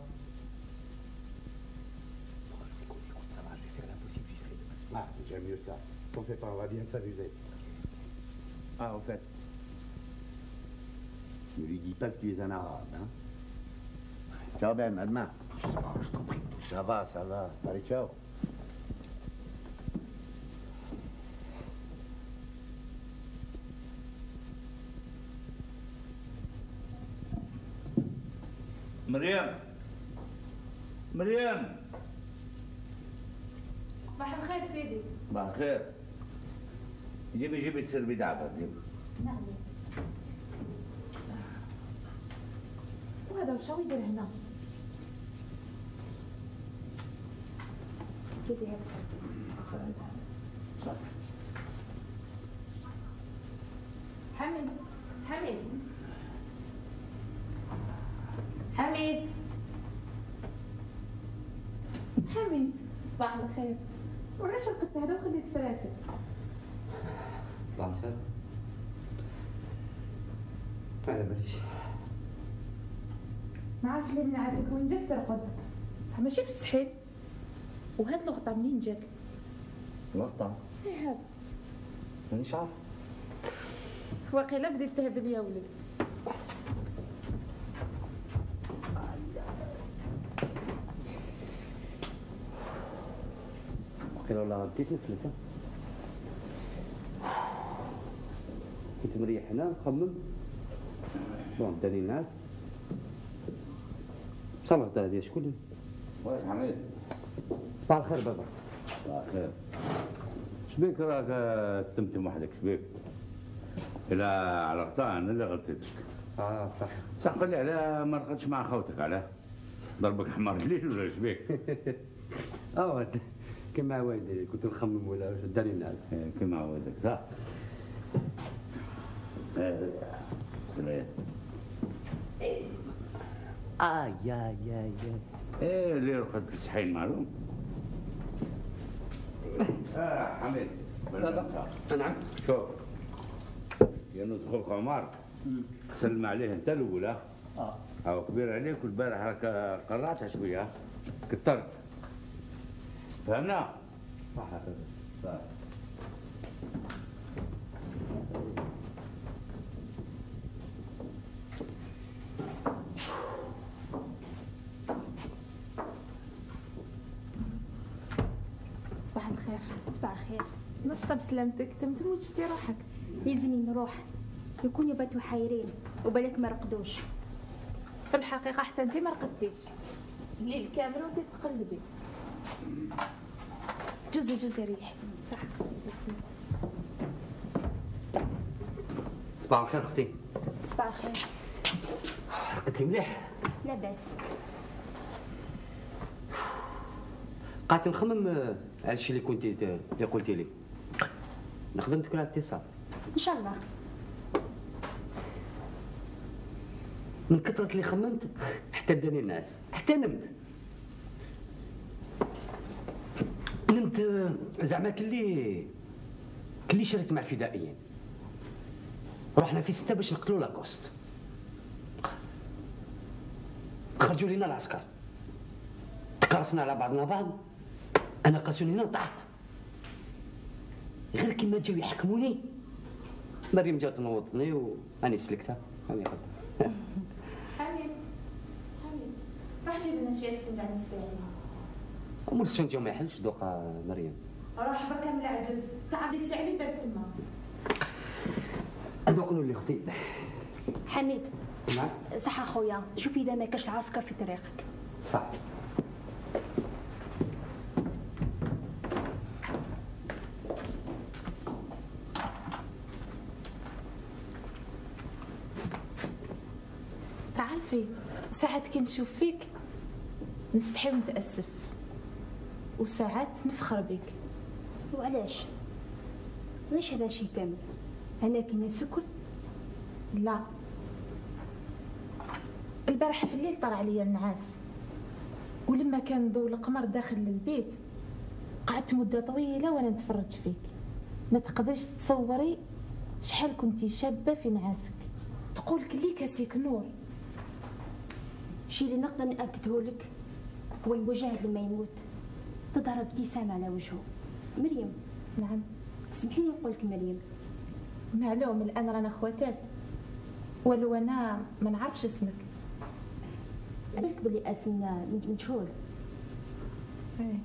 Écoute, ça va, je vais faire l'impossible, j'y serai demain soir. Ah, j'aime mieux ça. T'en fais pas, on va bien s'amuser. Ah, en fait, ne lui dis pas que tu es un arabe, hein? Ciao, Ben, à demain. Doucement, je t'en prie, doucement. Ça va, ça va. Allez, ciao. مريم مريم صباح الخير سيدي. صباح الخير. جيبي السربي دعبة جيبي. نعم. وهذا وشو يدير هنا؟ سيدي هاك السربي. صح. حميد حميد حميد حميد صباح الخير. وعلاش رقدت هذا وخليت فراشك؟ صباح الخير. على باليش. ما عارف ليه من عادك وين جاك ترقد؟ بصح ماشي في السحيل. وهاد الغطا منين جاك؟ الغطا؟ ايه هذا. مانيش عارف. واقيلا بديت تهبل يا ولد. واقيلا والله بديت نفلت. كنت مريح هنا نخمم. بون داني الناس. بصح الغدا هادي شكون؟ واش حميد؟ صباح الخير بابا. صباح الخير. شبيك راك تمتم وحدك شبيك؟ إلا على غطاء أنا اللي غلطتك. صح. صح قل لي علاه ما رقدتش مع خوتك علاه؟ ضربك حمار الليل ولا شبيك؟ كما والدي كنت نخمم ولا واش داني الناس. كما والدك صح. سلام. يا ايه اللي رقد في السحين معلوم. حميد نعم. شوف يا ندخل عمر تسلم عليه انت الاولى. او كبير عليك والبارح راك قرعتها شويه كثرت. فهمنا؟ صح صح. صباح الخير. صباح الخير. نشطة بسلامتك. تمتم وتشتي روحك. يلزمني نروح. يكونوا باتوا حايرين وبالك ما رقدوش. في الحقيقة حتى انت ما رقدتيش. الليل كامل وانت تقلبي. جوزي ريحي. صح. صباح الخير اختي. صباح الخير. رقدتي مليح؟ لاباس. قعدت نخمم على الشيء اللي قلتي لي. نخدمتك على الاتصال. ان شاء الله. من كثرة اللي خممت حتى داني الناس، حتى نمت زعما كلي شريت مع الفدائيين. رحنا في 6 باش نقتلوا لاكوست. خرجوا لينا العسكر. تقرصنا على بعضنا بعض. انا قاسوني هنا طحت. غير كيما جاو يحكموني مريم جات نوضني واني سلكتها اني غدا. حميد روح جيب لنا شويه سفنجة عند الساعي. مول السفنجة ما يحلش دوقا مريم. روح بركا من العجز تاع عندي الساعي اللي بات تما. دوق نولي اختي. حميد. نعم. صح اخويا شوف اذا ما كاش العسكر في طريقك. صح. تعرفي ساعات كي نشوف فيك نستحي ونتأسف وساعات نفخر بك. وعلاش؟ ليش هذا شيء كامل؟ انا كي نسكل لا، البارح في الليل طلع عليا النعاس، ولما كان ضوء القمر داخل البيت قعدت مدة طويلة وانا نتفرج فيك. ما تقدريش تصوري شحال كنتي شابة في نعاسك، تقولك لي كاسيك نور. الشيء اللي نقدر نأكده لك هو المجاهد لما يموت تظهر ابتسامة على وجهه. مريم. نعم. تسمحي لي نقول لك مريم. معلوم الآن رانا خواتات، ولو أنا ما نعرفش اسمك. بالك بلي اسمنا مجهول. ايه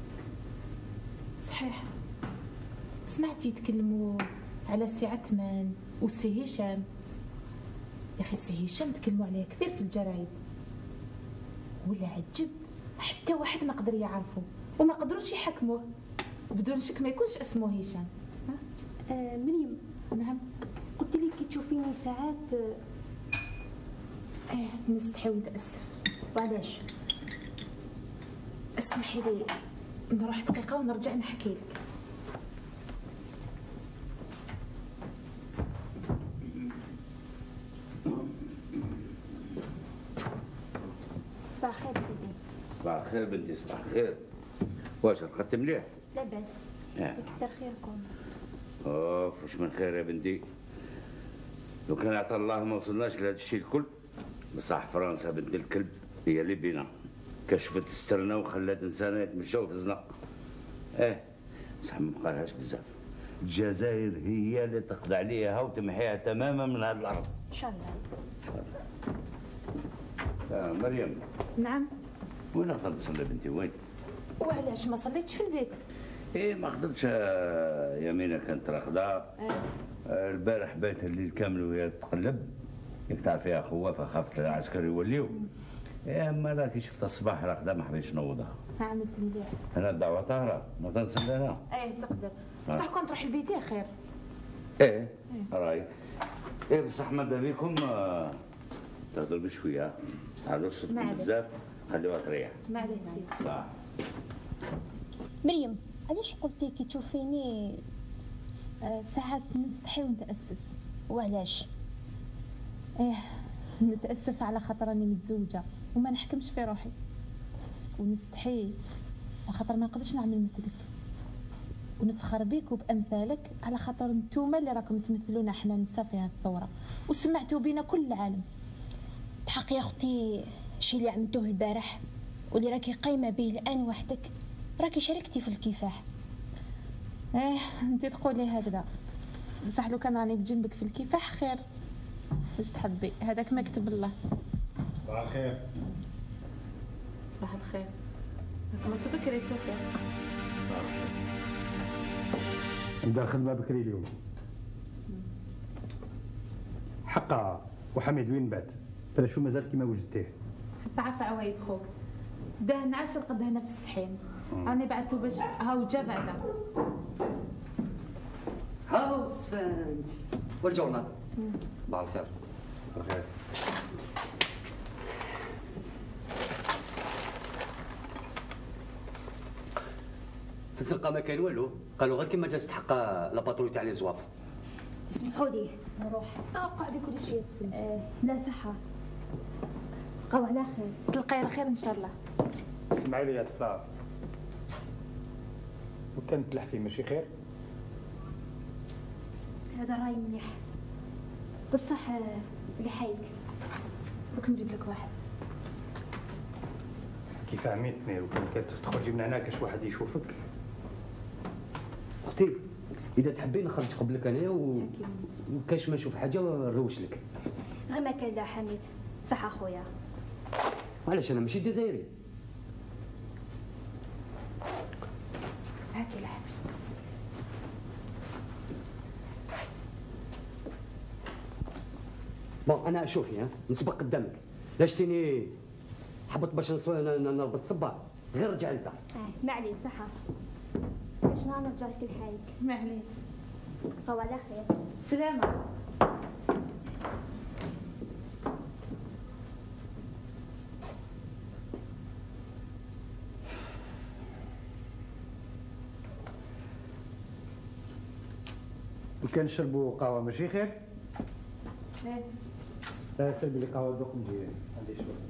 صحيح. سمعتي يتكلموا على سي عثمان وسي هشام. يا اخي سي هشام تكلموا عليه كثير في الجرايد، ولا عجب حتى واحد ما قدر يعرفه وما قدروش يحكموه بدون شك ما يكونش اسمه هشام. مريم. نعم. قلت لي كي تشوفيني ساعات نستحي ونتأسف. وعلاش؟ اسمحي لي نروح دقيقة ونرجع نحكي لك. صباح الخير سيدي. صباح الخير بنتي، صباح الخير. واش رقدت مليح؟ لاباس. كثر خيركم. اوف واش من خير يا بنتي. لو كان عطا الله ما وصلناش لهذا الشيء الكل. بصح فرنسا بنت الكلب هي اللي بينا كشفت سترنا وخلات انسانه يتمشاو في الزنق. بصح ما بقالهاش بزاف. الجزائر هي اللي تقضي عليها وتمحيها تماما من هذه الارض. ان شاء الله. مريم. نعم. وين نقدر نصلي بنتي وين؟ وعلاش ما صليتش في البيت؟ ما قدرتش. يمينة كانت راقده. البارح بات الليل كامل وهي تقلب. ياك تعرفيها خوافه خافت العسكري يوليو. اما لا كي شفتها الصباح راقده ما حبيتش نوضها. عملت مليح. انا الدعوه طاهره نقدر نصلي انا. تقدر. بصح كون تروح لبيتي خير. راي. بصح ماذا بيكم تهضر بشويه. هذا الصوت بزاف خليوها تريح. معليش سيدي. صح. مريم علاش قلتي كي تشوفيني ساعات نستحي ونتأسف؟ وعلاش؟ نتأسف على خاطر راني متزوجة وما نحكمش في روحي، ونستحي على خاطر ما نقدرش نعمل مثلك، ونفخر بيك وبأمثالك على خاطر نتوما اللي راكم تمثلونا احنا نساء في هذه الثورة وسمعتوا بينا كل العالم. تحق يا اختي الشيء اللي عملتوه البارح واللي راكي قايمة به الآن وحدك، راكي شاركتي في الكفاح. انت تقولي هكذا، بصح لو كان راني بجنبك في الكفاح خير. واش تحبي؟ هذاك ما كتب الله. صباح الخير. صباح الخير. ما بكري توفيق. نبدا الخدمه بكري اليوم. حقا وحميد وين بات؟ ترى شو مازال كيما وجدتيه؟ في الطعافة عوايد خوك. داه نعس رقد هنا في السحين. راني بعثتو باش هاو جا بعدا. هاو سفنج. والجورنال. صباح الخير. الخير. في الزنقه ما كاين والو، قالوا غير كيما جا تحقق لاباتروي تاع لي زواف. اسمحوا لي نروح. قعدي كل شويه سفنج. لا صحه. بقاو على خير. تلقاي الخير ان شاء الله. اسمعي لي يا طفله، وكان تلحفي ماشي خير؟ هذا راي مليح، بصح اللي حايك دوك نجيب لك واحد. كيف فهمتني؟ وكان تخرجي من هنا كاش واحد يشوفك. اختي اذا تحبي نخرج قبلك انايا وكاش ما نشوف حاجه نروش لك. غير ما كان لا حميد. صح اخويا. وعلاش انا ماشي جزائري؟ هاكي لعبي. بون انا شوفي نسبق قدامك. لا شتيني حبط باش نربط صباع غير رجع للدار. معليش صحه. باش نرجع لك الحايك. معليش. بقاو على خير. سلامة. وكان نشربوا قهوه ماشي خير؟ لا سلبي لي قهوه دوق نجي عندي شويه.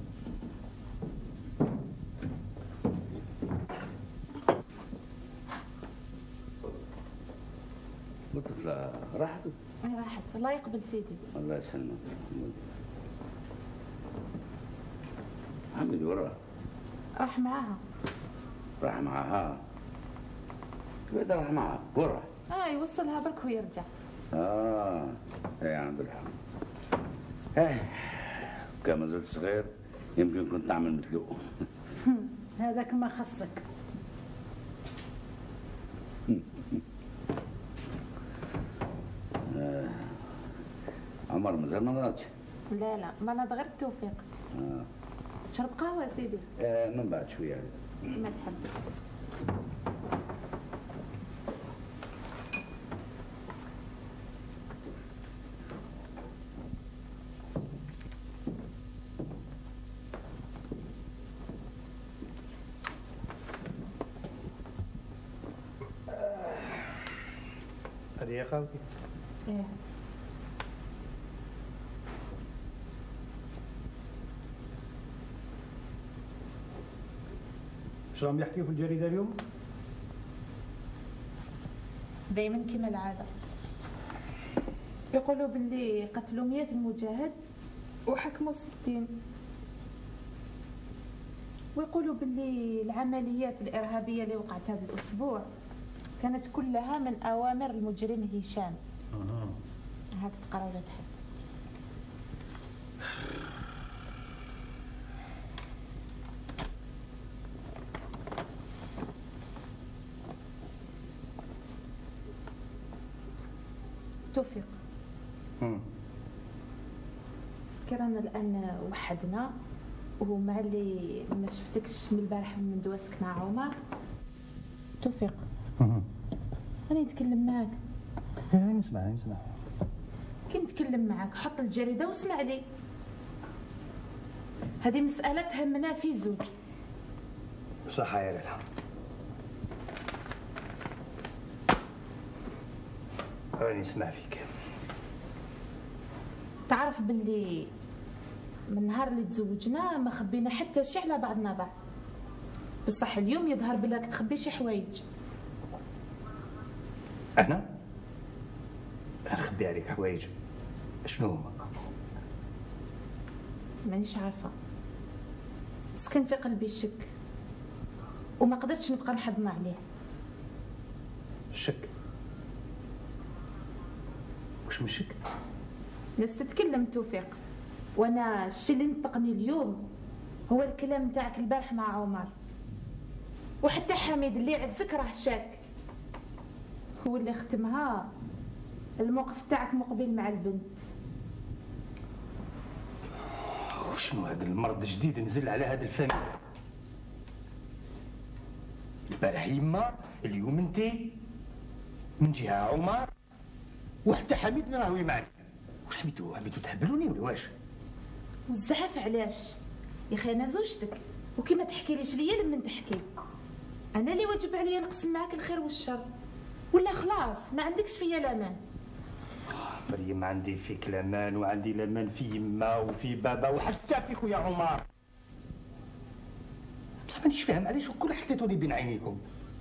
الطفلة راحت؟ راحت. الله يقبل سيدي. الله يسلمك. حمد وراه؟ راح معاها. راح معاها؟ كيف راح معاها؟ وين راح؟ يوصلها برك ويرجع. اي عنده الحق. كان ما زلت صغير يمكن كنت أعمل مثله. هذاك ما خصك. عمر مازال ما نضجش؟ لا ما نض غير التوفيق. تشرب قهوة يا سيدي؟ من بعد شوية ما تحب. هذه هي قهوتي. ايه. ايش راهم يحكيوا في الجريدة اليوم؟ دايما كما العادة يقولوا باللي قتلوا 100 مجاهد وحكموا 60، ويقولوا باللي العمليات الإرهابية اللي وقعت هذا الأسبوع كانت كلها من أوامر المجرم هشام. هاك تقرا ولا تحب؟ توفيق. كرانا الآن وحدنا، ومع اللي ما شفتكش من البارح من دواسك مع عمر. توفيق أنا نتكلم معاك. نسمع. كي نتكلم معاك حط الجريدة واسمع لي. هذه مسألة تهمنا في زوج. صح يا ليلى. راني نسمع فيك. تعرف باللي من نهار اللي تزوجنا ما خبينا حتى شي على بعضنا بعض، بصح اليوم يظهر بلاك تخبي شي حوايج. أنا نخبي عليك حوايج؟ شنو هما؟ مانيش عارفة، سكن في قلبي الشك وما قدرتش نبقى محضنة عليه. الشك؟ وش من شك؟ ناس تتكلم توفيق، وانا الشي اللي نطقني اليوم هو الكلام نتاعك البارح مع عمر، وحتى حميد اللي عزك راه شاك، هو اللي ختمها الموقف تاعك مقبل مع البنت. وشنو هذا المرض الجديد نزل على هذا الفاميليا؟ البارح يما، اليوم انت، من جهه عمر، وحتى حميد اللي راهو معك. واش حبيتو تهبلوني ولا واش؟ والزعف علاش؟ يا اخي انا زوجتك، وكيما تحكي ليش ليا لما تحكي انا اللي واجب عليا نقسم معاك الخير والشر، ولا خلاص ما عندكش فيا الامان؟ مريم عندي فيك الامان، وعندي الامان في يما وفي بابا وحتى في خويا عمر. بصح مانيش فاهم علاش الكل حطيتوني بين عينيكم.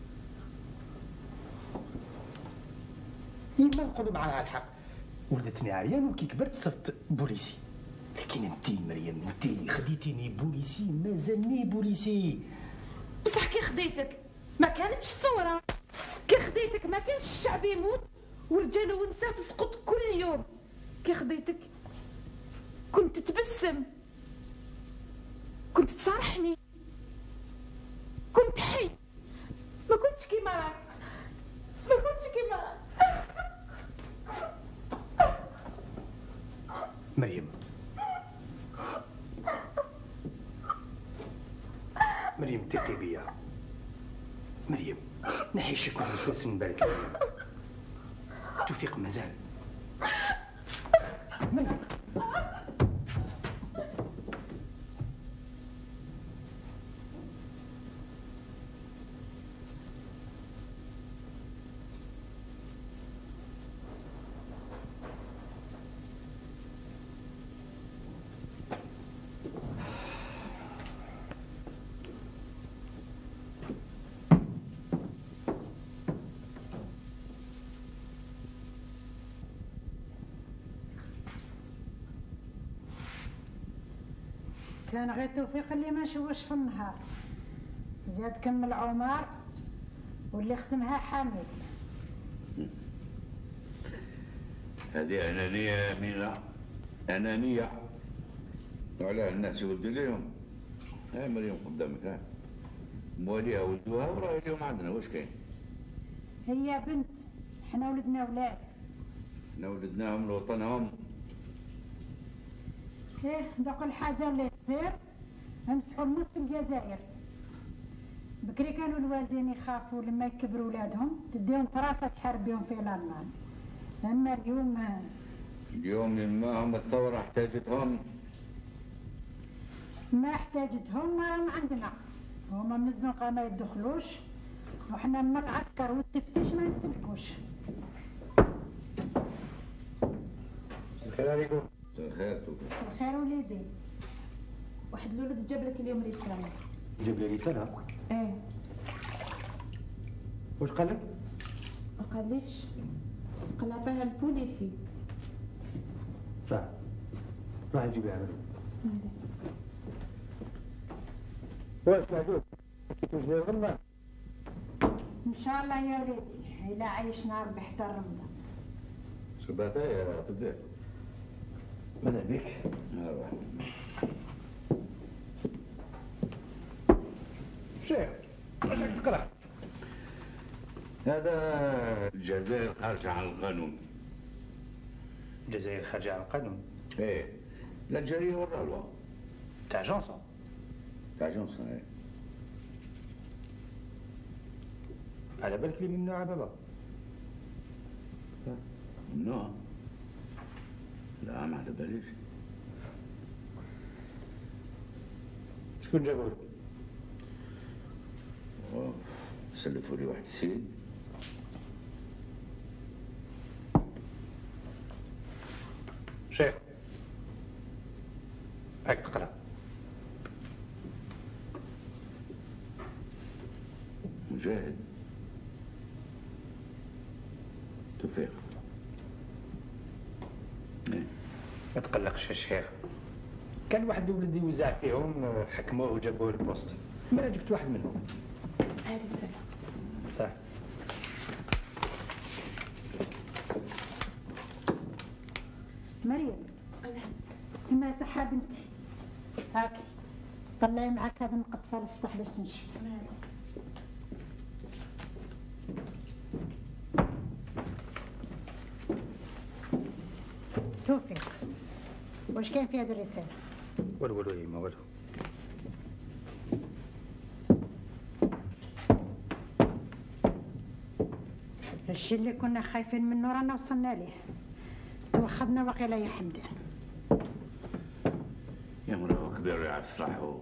يما نقولوا معاها الحق، ولدتني عريان وكي كبرت صرت بوليسي، لكن انتي مريم انتي خديتيني بوليسي مازالني بوليسي. بصح كي خديتك ما كانتش ثوره، كي خديتك ما كانش الشعب يموت ورجال ونساء تسقط كل يوم. كي خديتك كنت تبسم، كنت تصارحني، كنت حي، ما كنتش كيما راك، ما كنتش كيما راك. مريم تقي بيا. مريم نحي الشك والوسواس من بالك. توفيق مازال. مريم كان غير توفيق اللي ما نشوفوش في النهار، زاد كمل عمر واللي ختمها حميد. هذه أنانية يا أمينة، أنانية. وعلاه الناس يولدوا ليهم. هاي مريم قدامك، ها مواليها ولدوها وراه اليوم عندنا واش كاين؟ هي بنت، احنا ولدنا ولاد. احنا ولدناهم لوطنهم. ايه دوك الحاجة اللي تصير نمسحوا الموس في الجزائر. بكري كانوا الوالدين يخافوا لما يكبروا ولادهم تديهم فراسة تحارب بهم في الألمان، أما اليوم يما هم الثورة احتاجتهم. ما احتاجتهم، راهم عندنا هما من الزنقة ما يدخلوش، وحنا من العسكر والتفتيش ما نسلكوش. مساء الخير عليكم. مساء الخير. مساء الخير وليدي. واحد الولد جاب لك اليوم رسالة. جاب لي رسالة؟ ايه. واش قال لك؟ ما قاليش، قال عطاها البوليسي. صح، راح نجيبها له. واش معدوس؟ واش داير رمضان؟ إن شاء الله يا وليدي، إلا عايشنا ربي حتى رمضان. شباتها يا طبيب. ماذا بك؟ روح. شيخ، واش راك تقرا؟ هذا الجزائر خارجة عن القانون. الجزائر خارجة عن القانون؟ ايه، الألجيرية والرالوا. تاع جونسون؟ تاع جونسون، ايه. على بالك اللي ممنوعة بابا؟ ممنوعة؟ لا ما على باليش. شكون جابولك؟ سلفوا لي واحد السيد. شيخ، هاك تقرا. مجاهد توفيق. ما تقلقش يا شيخ، كان واحد الولد يوزع فيهم حكموه وجابوه للبوسط، ما جبت واحد منهم. هاي رسالة. صح. مريم، استمع صحة بنتي، هاكي طلعي معاك هذا النقطفة على السطح باش تنشف. توفيق، واش كاين في هذه الرسالة؟ والو يما والو. الشي اللي كنا خايفين منه رانا وصلنا ليه، توخذنا وقيلا يا حمدان. يا مراه كبير يعرف صلاحه.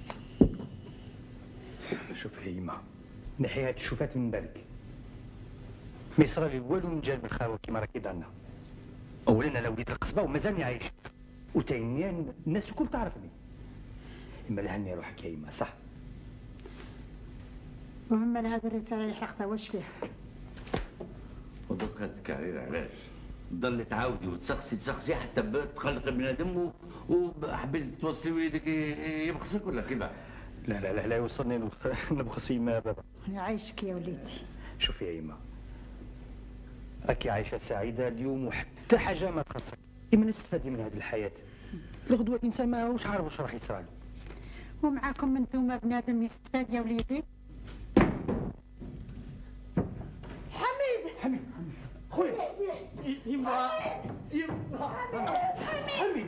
شوف يا يما، نحي هاد الشوفات من بالك، ما يصرى لي والو من جانب الخاوة كيما راكي دارنا. اولا انا وليد القصبه ومازالني عايش، وثانيا الناس الكل تعرفني. اما لهني روحك يا يما، صح؟ وهم هذه الرسالة اللي حلقتها واش فيها؟ ودوك هاد التكارير علاش؟ تضلي تعاودي وتسخسي حتى تخلقي بنادم وحبيت توصلي وليدك يبخسك ولا كيفاه؟ لا يوصلني نبخس يما بابا. يعيشك يا وليدي. شوفي يا يما، راكي عايشة سعيدة اليوم وحتى حاجة ما تخصك، كيما نستفادي من هذه الحياة. الغدوة الإنسان ما هوش عارف واش راح يصرى له. ومعاكم انتوما بنادم يستفاد يا وليدي. حميد خويا يما حميد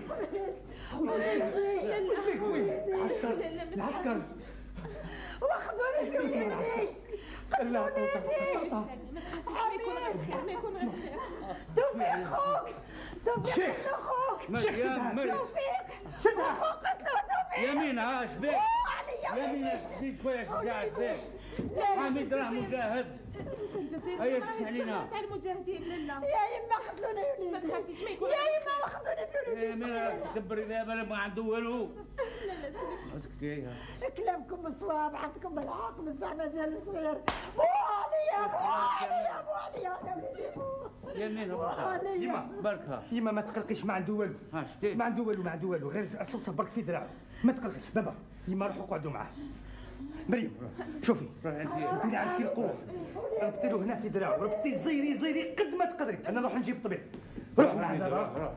واش بيك خويا؟ العسكر واخذوني في وليدي، قتلوا وليدي. ما يكون غير خير. توفيق خوك، توفيق اخوك. توفيق اخوك قتلوه. توفيق يمين اش بيك؟ يمين اش شويه شجاع بيك؟ حميد راه مجاهد. هيا شفت علينا تاع المجاهدين لله. يا يما قتلونا يا وليدي. ما تخافيش ما يكون. يا يما واخذوني في وليدي. يا يمين تدبري دابا ما عنده والو. لا اسكتي. كلامكم صواب، عندكم بالحق بصح مازال صغير. بو عليا بو عليا بو عليا يا وليدي. يمين يما بركها. يما ما تقلقيش، ما عنده والو. شتي؟ ما عنده والو غير صصه برك في دراعه. ما تقلقش بابا، يما روحوا قعدوا معاه. مريم شوفي، انت اللي عندك القوه، ربطي له هنا في دراعه، ربطي زيري قد ما تقدري، انا نروح نجيب الطبيب. روح معاه بابا.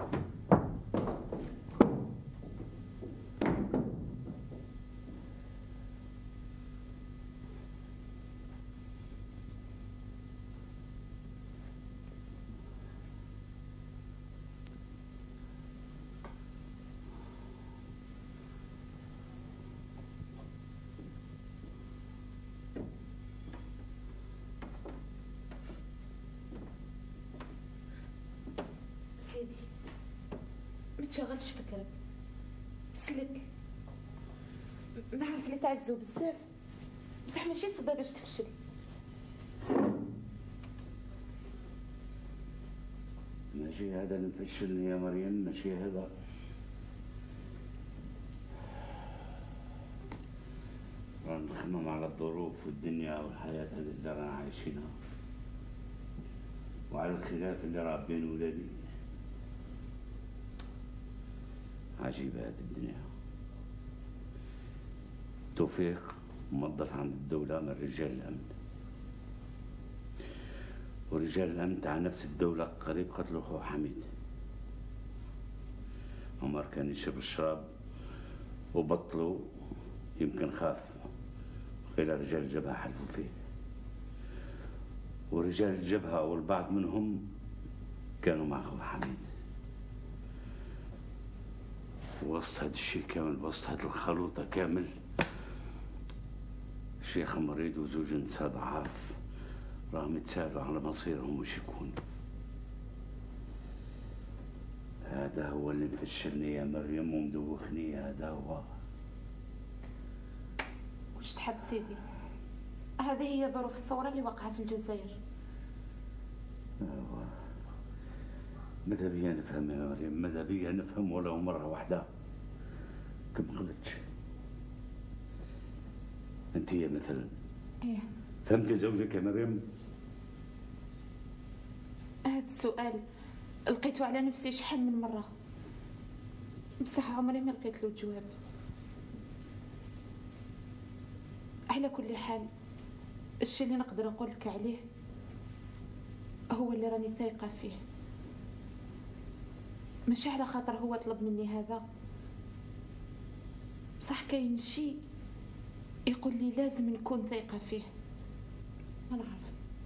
سيدي ما تشغلش فكرك، سلك. نعرف اللي تعزو بزاف، بصح ماشي سبب باش تفشل. ماشي هذا اللي مفشلني يا مريم، ماشي هذا. رانا نخمم على الظروف والدنيا والحياة هذه اللي رانا عايشينها، وعلى الخلاف اللي راه بين ولادي. عجيبة هذه الدنيا. توفيق موظف عند الدولة من رجال الأمن، ورجال الأمن تاع نفس الدولة قريب قتلوا خوه حميد. عمر كان يشرب الشراب وبطلوا، يمكن خاف، وقيل رجال الجبهة حلفوا فيه، ورجال الجبهة والبعض منهم كانوا مع خوه حميد. وسط هذا الشيء كامل، وسط هذه الخلوطة كامل، شيخ مريض وزوج نساء ضعاف راهم يتساءلوا على مصيرهم وش يكون. هذا هو اللي مفشلني يا مريم ومدوخني، هذا هو. وش تحب سيدي؟ هذه هي ظروف الثورة اللي وقعت في الجزائر. ماذا بيا نفهم يا مريم، ماذا بيا نفهم ولو مرة واحدة؟ كم قلتش انت مثلا ايه فهمت زوجك يا مريم؟ هذا السؤال لقيته على نفسي شحال من مرة، بصح عمري ما لقيت له جواب. على كل حال الشيء اللي نقدر نقول لك عليه هو اللي راني ثايقة فيه، ماشي على خاطر هو طلب مني هذا، بصح كاين شيء يقول لي لازم نكون ثايقة فيه. ما نعرف.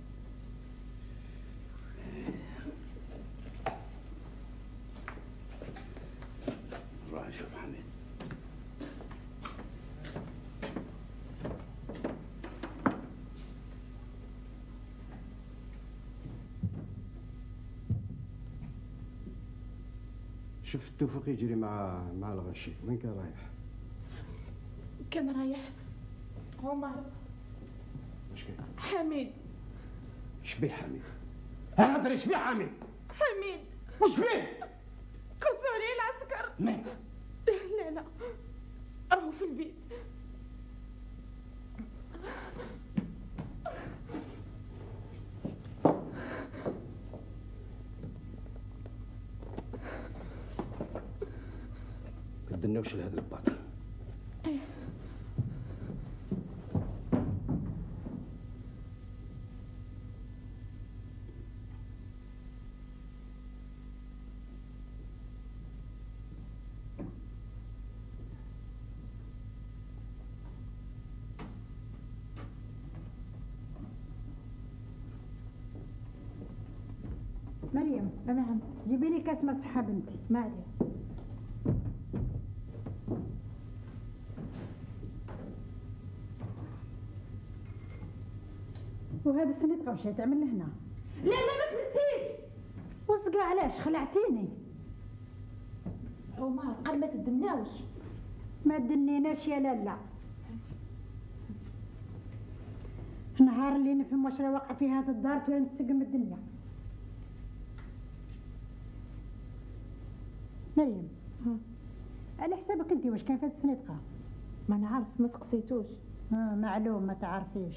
روح نشوف حميد. شفت توفيق يجري مع الغشي، وين كان رايح؟ كان رايح عمر. واش كاين؟ حميد. شبيه حميد؟ هضري شبيه حميد؟ حميد وش بيه؟ قرصوا عليه العسكر. مات؟ لا راهو في البيت. تدنوش لهذا الباطل. مريم نعم، جيبي لي كاس مصحة بنتي. ما عليه. وهذا السنيد قوشة تعمل هنا. لا ما تمسيش. وصقع علاش خلعتيني؟ عمر قال ما تدناوش. ما دنيناش يا لالا. النهار اللي نفهم واش راه واقع في هذا الدار تولي نتسقم الدنيا. مريم على حسابك انت واش كاين في هاد السنيدقه؟ ما نعرف، ما سقسيتوش. معلوم ما تعرفيش.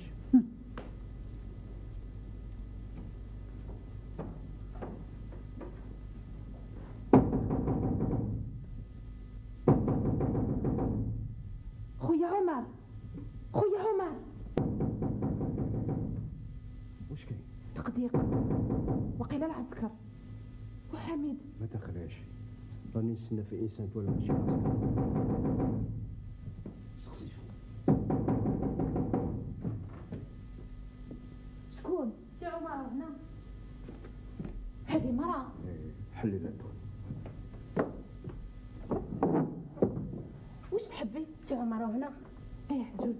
ضيق وقيل العسكر وحميد. ما تخلاش، راني نستنى في انسان ولا ماشي عسكر. شكون؟ سي عمر هنا. هذه مرأة. حلي لا تدخل. واش تحبي؟ سي عمر هنا. ايه جوزي.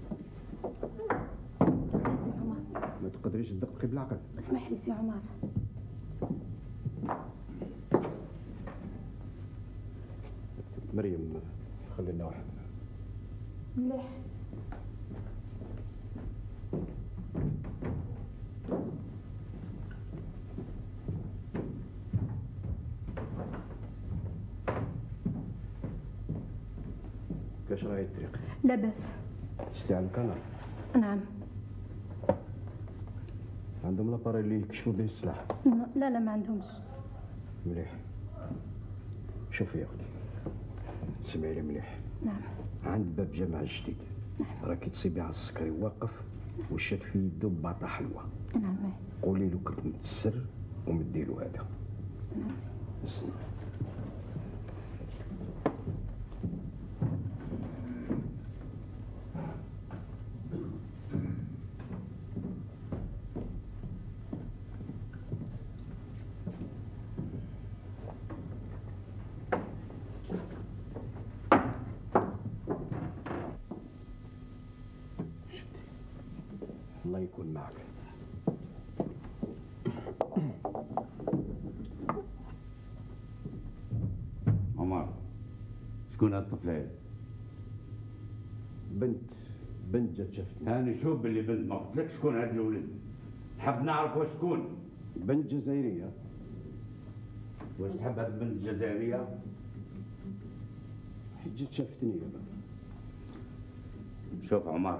سي عمر. ما تقدريش تدققي بالعقل. اسمح لي سي عمر. مريم خلينا واحد. مليح. كاش راهي الطريق؟ لا باس. شتي على الكنار؟ نعم. عندهم لاباري اللي يكشفوا به السلاح؟ لا لا ما عندهمش. مليح. شوفي يا اختي، سمعي لي مليح. نعم. عند باب جامع الجديد. نعم. راكي تصيبي على السكري واقف وشاد في يدو ببعطة حلوة. نعم. قولي له كلمة السر ومدي له هذا. نعم. اسمع. الله يكون معك. عمر، شكون هالطفلة؟ بنت جات شافتني. أنا نشوف باللي بنت، ما قلت لك شكون هاد الولد. نحب نعرف واش شكون. بنت جزائرية. واش تحب هاد البنت الجزائرية؟ جات شافتني يا بابا. شوف عمر،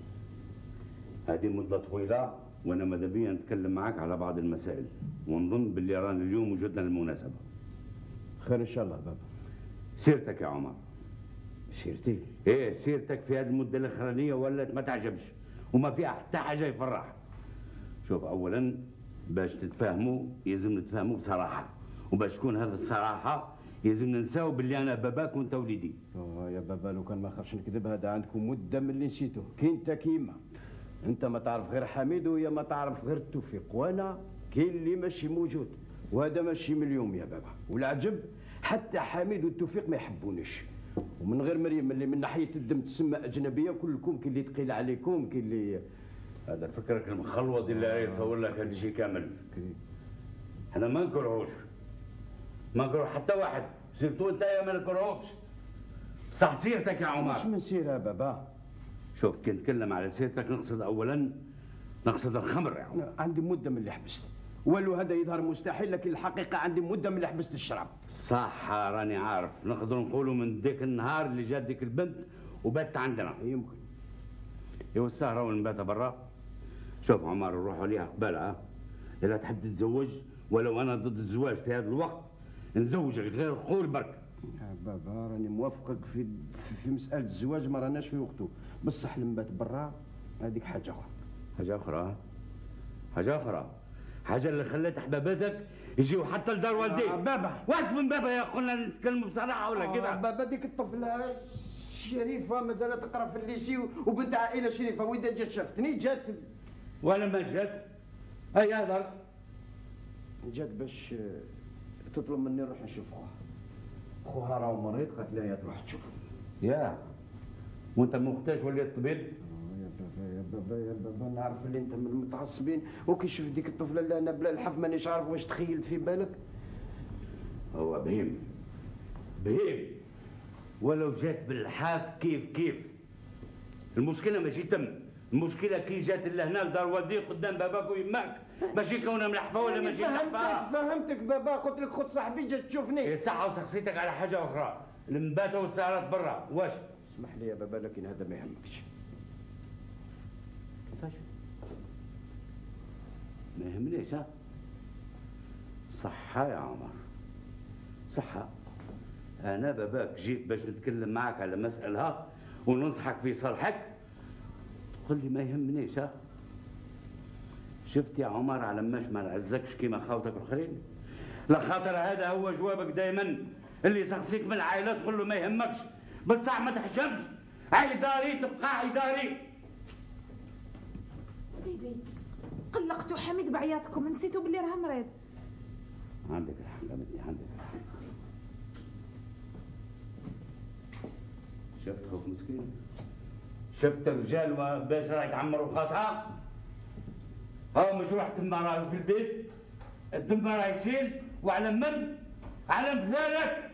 هذه مدة طويلة وأنا ماذا بيا نتكلم معك على بعض المسائل، ونظن باللي رانا اليوم وجدنا المناسبة. خير إن شاء الله بابا. سيرتك يا عمر. سيرتي؟ إيه سيرتك في هذه المدة الأخرانية ولات ما تعجبش وما فيها حتى حاجة يفرح. شوف أولا باش تتفاهموا يلزم نتفاهموا بصراحة، وباش تكون هذه الصراحة يلزم ننساو باللي أنا باباك وأنت وليدي. يا بابا لو كان ما خافش نكذب، هذا عندكم مدة من اللي نسيتوه. كي انت كيما انت ما تعرف غير حميد وهي ما تعرف غير التوفيق، وانا كاين اللي ماشي موجود، وهذا ماشي من اليوم يا بابا. والعجب حتى حميد والتوفيق ما يحبونيش، ومن غير مريم اللي من ناحيه الدم تسمى اجنبيه كلكم كاين اللي ثقيل عليكم، كاين اللي هذا فكرك المخلوط اللي يصور لك هذا الشيء كامل. احنا ما نكرهوش، ما نكره حتى واحد، سيرتو انت ما نكرهوش. بصح سيرتك يا عمر مش من سيرها بابا. شوف كي نتكلم على سيرتك نقصد اولا نقصد الخمر يا عمر. عندي مده من اللي حبست، ولو هذا يظهر مستحيل لكن الحقيقه عندي مده من اللي حبست الشراب. صح راني عارف، نقدر نقولوا من ديك النهار اللي جات ديك البنت وبات عندنا. يمكن. ايوا السهره ونبات برا. شوف عمر نروحوا عليها قبالها، اذا تحب تتزوج ولو انا ضد الزواج في هذا الوقت نزوجك غير قول برك. يا بابا راني موافقك في مساله الزواج، ما راناش في وقته، بصح نبات برا هذيك حاجه اخرى. حاجه اخرى؟ حاجه اخرى؟ حاجه اللي خلات احباباتك يجيو حتى لدار والديك. بابا واش من بابا يا قلنا نتكلموا بصراحه ولا كذا؟ بابا ديك الطفله شريفه مازالت تقرا في الليسي وبنت عائله شريفه، واذا جات شافتني جات ولا ما جات؟ هاي هذا جات باش تطلب مني نروح نشوف خوها راهو مريض، قالت لها يا تروح تشوفه. يا وانت من وقتاش وليت طبيب؟ يا بابا نعرف اللي انت من المتعصبين، وكي شفت ديك الطفله اللي انا بلا الحف مانيش عارف واش تخيلت في بالك. هو بهيم ولو جات بالحاف كيف المشكله ماشي تم، المشكله كي جات لهنا لدار والديك قدام باباك ويماك، ماشي كونها ملحفه ولا ماشي ملحفه. فهمتك بابا، قلت لك خذ صاحبي جات تشوفني. ايه صح، وسقسيتك على حاجه اخرى، المباتة والسهرات برا. واش؟ اسمح لي يا بابا لكن هذا ما يهمكش. كيفاش؟ ما يهمنيش ها؟ صحة يا عمر، صحة. أنا باباك جيت باش نتكلم معك على مسألة وننصحك في صالحك، تقول لي ما يهمنيش ها؟ شفت يا عمر على ماش ما نعزكش كيما خاوتك الاخرين؟ لخاطر هذا هو جوابك دائما، اللي يسقسيك من العائله تقول له ما يهمكش، بصح ما تحشمش، عيداري تبقى عيداري. سيدي قلقتوا حميد بعياطكم، نسيتوا باللي راه مريض. عندك الحق يا بنتي، عندك الحق. شفت خوك مسكين؟ شفت الرجال باش راه يتعمروا خاطها؟ هاو مش روح تما راهو في البيت، الدم راه يسيل، وعلى من؟ على مثالك.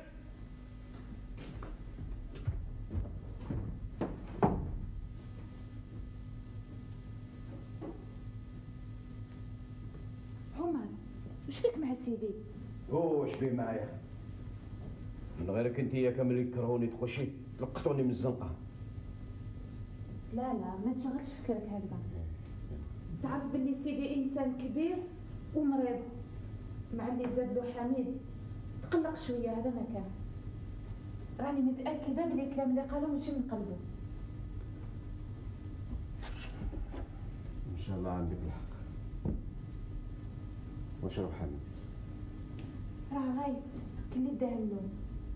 عمر وش فيك مع سيدي؟ واش بيه معايا؟ من غيرك انت يا كامل يكرهوني تخشي تلقطوني من الزنقه. لا لا ما تشغلش فكرك هكذا، تعرف باللي سيدي انسان كبير ومريض، مع اللي زاد له حميد تقلق شويه، هذا ما كان. راني متاكده بلي الكلام اللي قالوا ماشي من قلبه. ان شاء الله عندك الحق. واش راه حميد؟ راه غايس كلي داه اللون.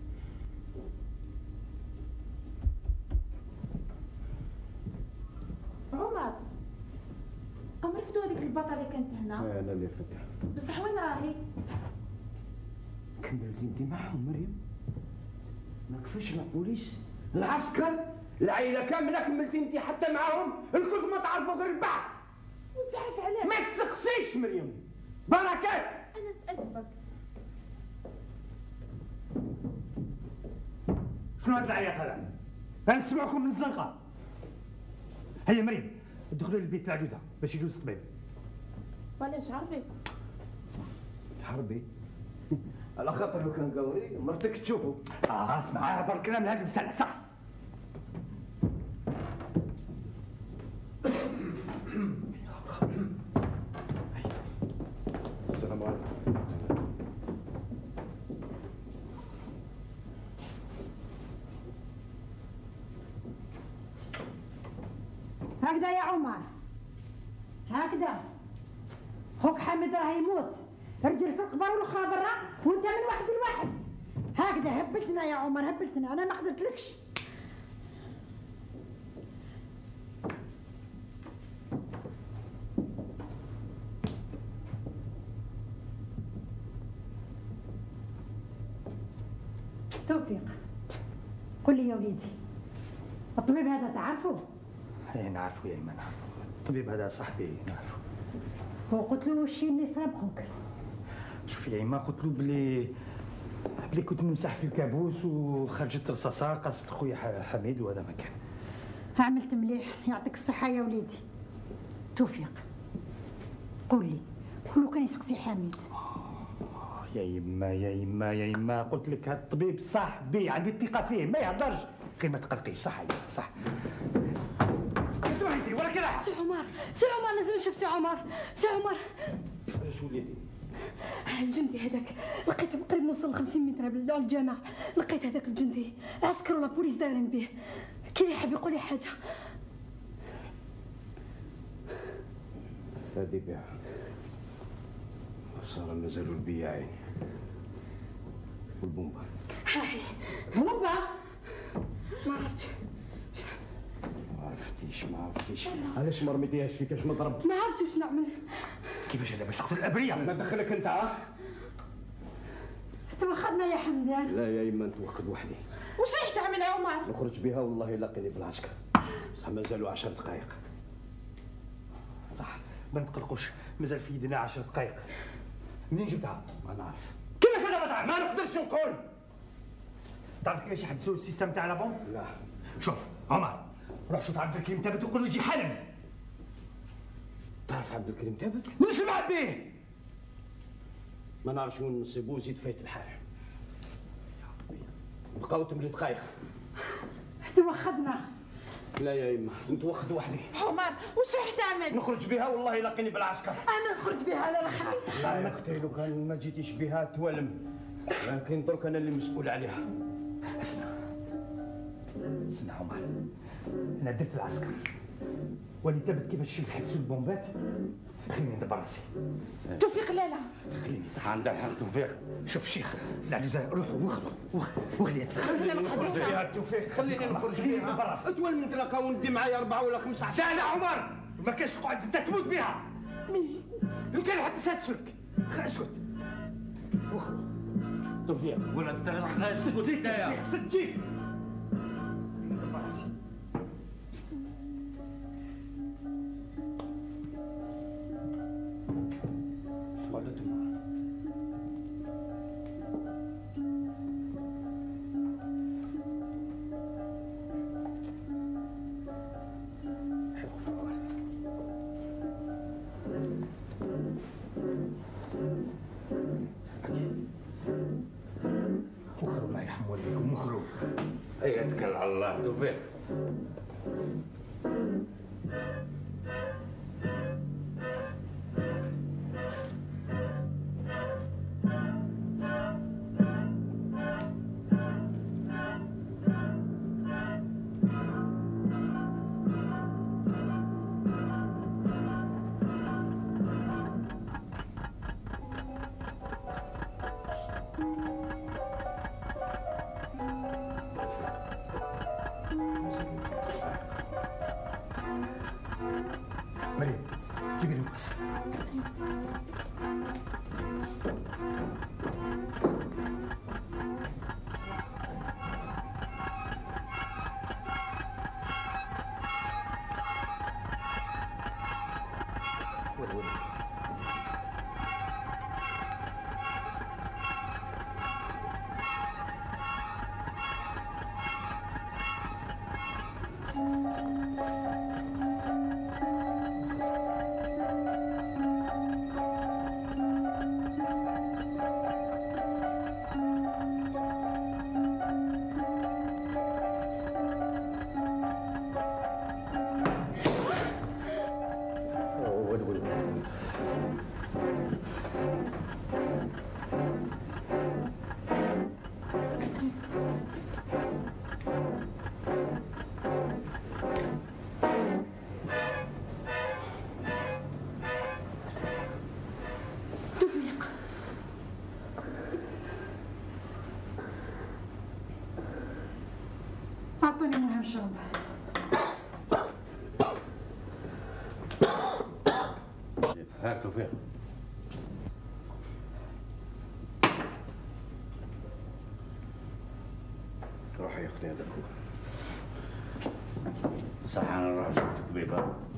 عمر رفدوا هذيك البطه اللي كانت هنا. انا اللي فتح. بصح وين راهي؟ كملتي انت معهم مريم؟ ما كفاش البوليس العسكر العائله كامله كملتي انت حتى معاهم، الكل ما تعرفوا غير البعض. وزعف عليك. ما تسخسيش مريم، بركات. انا سالتك شنو هاد العياط هذا؟ انا نسمعكم من الزنقه. هيا مريم ادخلي للبيت العجوزه باش يجوز الطبيب. وعلاش عربي؟ حربي؟ على خاطر لو كان قوري مرتك تشوفه. اسمع برك كلام هذا المسألة صح. السلام عليكم. هكذا يا عمر، هكذا خوك حميد راه يموت، رجل في القبر والاخرى برا وانت من واحد لواحد. هكذا هبلتنا يا عمر، هبلتنا، انا ما قدرتلكش. توفيق قل لي يا وليدي، الطبيب هذا تعرفه؟ اي نعرفه يا ايمن، نعرفه. الطبيب هذا صاحبي نعرفه. وقلت له الشيء اللي صاب خوك؟ شوفي يا ايمن، قلت له بلي كنت نمسح في الكابوس وخرجت رصاصه قاصت خويا حميد وهذا ما كان. عملت مليح، يعطيك الصحه يا وليدي. توفيق قول لي، ولو كان يسقسي حميد؟ يا يما يا يما يا يما، قلت لك هاد الطبيب صاحبي، عندي الثقه فيه، ما يهضرش، غير ما تقلقيش. صح يا صح. اسمعي ولا كراح. سي عمر، سي عمر لازم نشوف سي عمر، سي عمر. علاش وليتي؟ الجندي هذاك لقيته قريب نوصل ل 50 متر على الجامع، لقيت هذاك الجندي عسكر ولا بوليس دايرين به، كي اللي حاب يقول لي حاجه. هادي بيع صار مازالوا البياعين والبومبا. هاي بومبا؟ ما عرفتش. ما عرفتيش علاش ما رميتيهاش فيك؟ اش ما ضربت؟ ما عرفت واش نعمل. كيفاش هذا باش تقتل الابرياء؟ ما دخلك انت؟ ها توخدنا يا حمدان. لا يا اما نتوخد وحدي. واش رايح تعمل يا عمر؟ نخرج بها والله لاقيني بالعسكر، بصح مازالوا 10 دقائق. صح، ما نتقلقوش، مازال في يدنا 10 دقائق. منين جبتها؟ ما نعرف. كيفاش هذا ما تعرف؟ ما نقدرش نقول. تعرف كيفاش يحبسوا السيستم تاع لابون؟ لا. شوف عمر، روح شوف عبد الكريم ثابت وقول له يجي حالا. تعرف عبد الكريم ثابت؟ نسمع به. ما نعرفش وين نصيبوه، زيد فايت الحال. بقاو 8 دقائق. توخدنا. لا يا اما نتوخد وحدي. عمر واش رايح تعمل؟ نخرج بها والله لاقيني بالعسكر. انا نخرج بها لا خلاص. لا اختي لو كان ما جيتيش بها توالم، لكن درك انا اللي مسؤول عليها. اسمع عمر، انا درت العسكر ولي تبت كيفاش يحبسوا البومبات. خليني ندبر راسي. توفيق لا لا خليني صح. عندها الحق توفيق. شوف شيخ العجوزة، روحوا وخلي خليني نخرج بها توفيق، خليني نخرج بها. اطول من نتلاقاو وندي معايا 4 ولا 5 عشان. لا عمر، ما كاش تقعد انت تموت بها. لو كان حبسها تسلك. اسكت. وخروا. توفيق ولا انت سجيك يا شيخ، سجيك. ندبر راسي. وخروا معي يرحم والديكم، وخروا. اي اتكل على الله توفيق. مريم، جيبي لي المقص. أعطوني مهم شرب. هاك توفيق. روح يا اختي هذاك هو. صح انا نروح نشوف الطبيب.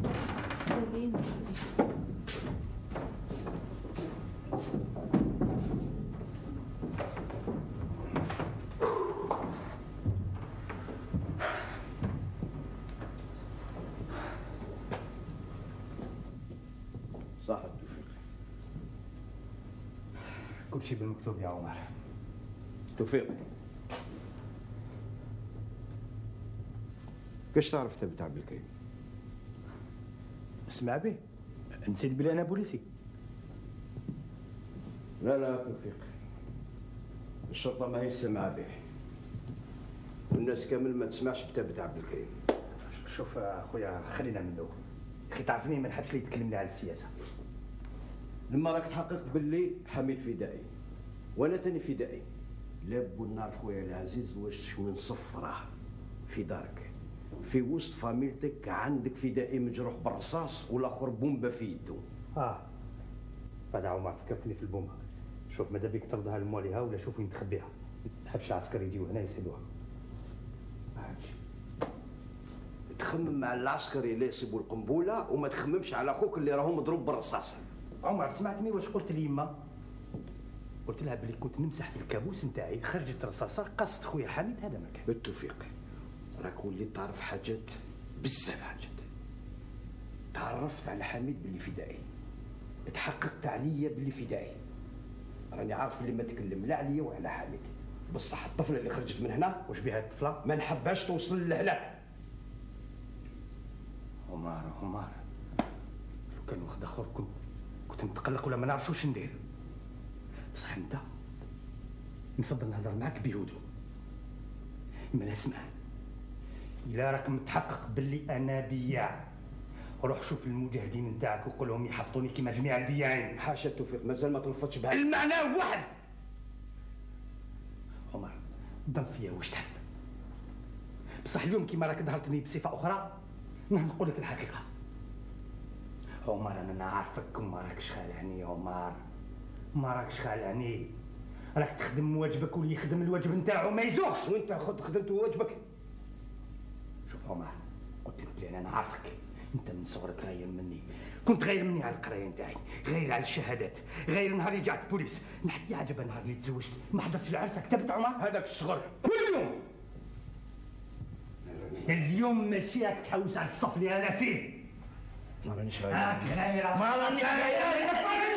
صح توفيق. كل شيء بالمكتوب يا عمر. توفيق، كيش تعرف تبت عبد الكريم؟ اسمع به، نسيت بلي انا بوليسي. لا توفيق، الشرطة ما هي سمعة به، والناس كامل ما تسمعش بتبت عبد الكريم. شوف اخويا، خلينا منه. اخي تعرفني ما نحبش اللي يتكلم لي على السياسة. لما راك تحققت باللي حميد فدائي وانا تاني فدائي، لابد نعرف خويا العزيز واش من صفرة في دارك في وسط فاميلتك عندك فدائي مجروح بالرصاص والاخر بومبا في يده. بعد عمر فكرتني في البومبا. شوف ماذا بيك تردها لمواليها ولا شوف وين تخبيها. ما تحبش العسكر يجيو هنا يسيبوها. تخمم مع العسكري اللي يصيبوا القنبله وما تخممش على اخوك اللي راهو مضروب بالرصاص. عمر سمعتني واش قلت لي يما؟ قلت لها بلي كنت نمسح في الكابوس نتاعي، خرجت رصاصه قصت خويا حميد. هذا ما كان. بالتوفيق راك وليت تعرف حاجات بزاف حاجات. تعرفت على حميد باللي فدائي، تحققت عليا باللي فدائي. راني عارف اللي ما تكلم لا عليا وعلى حميد. بصح الطفله اللي خرجت من هنا واش بها الطفله؟ ما نحبهاش توصل للهلاك. عمر لو كان واحد اخر كنت نتقلق ولا ما نعرفش واش ندير. بصح انت نفضل نهضر معاك بهدوء. ما اسمع، الا راك متحقق باللي انا بياع روح شوف المجاهدين نتاعك وقول لهم يحبطوني كيما جميع البياعين. حاشا توفيق، مازال ما تلفظش بها. المعنى واحد. عمر ضل فيا واش تحب، بصح اليوم كيما راك ظهرتني بصفه اخرى نقول لك الحقيقه. عمر انا نعرفك وما راكش خالعني. عمر ما راكش خالعني، راك تخدم واجبك واللي يخدم الواجب نتاعو ما يزوغش. وانت خدمت واجبك. شوف عمر، قلت لك بلي انا نعرفك، انت من صغرك غير مني، كنت غير مني على القرايه نتاعي، غير على الشهادات، غير نهار اللي جات بوليس، نحكي عجبه نهار اللي تزوجت ما حضرتش العرس كتبت عمر. هذاك الصغر. اليوم ماشي راك تحوس على الصف اللي انا فيه. ما رانيش غاير. ما رانيش غاير.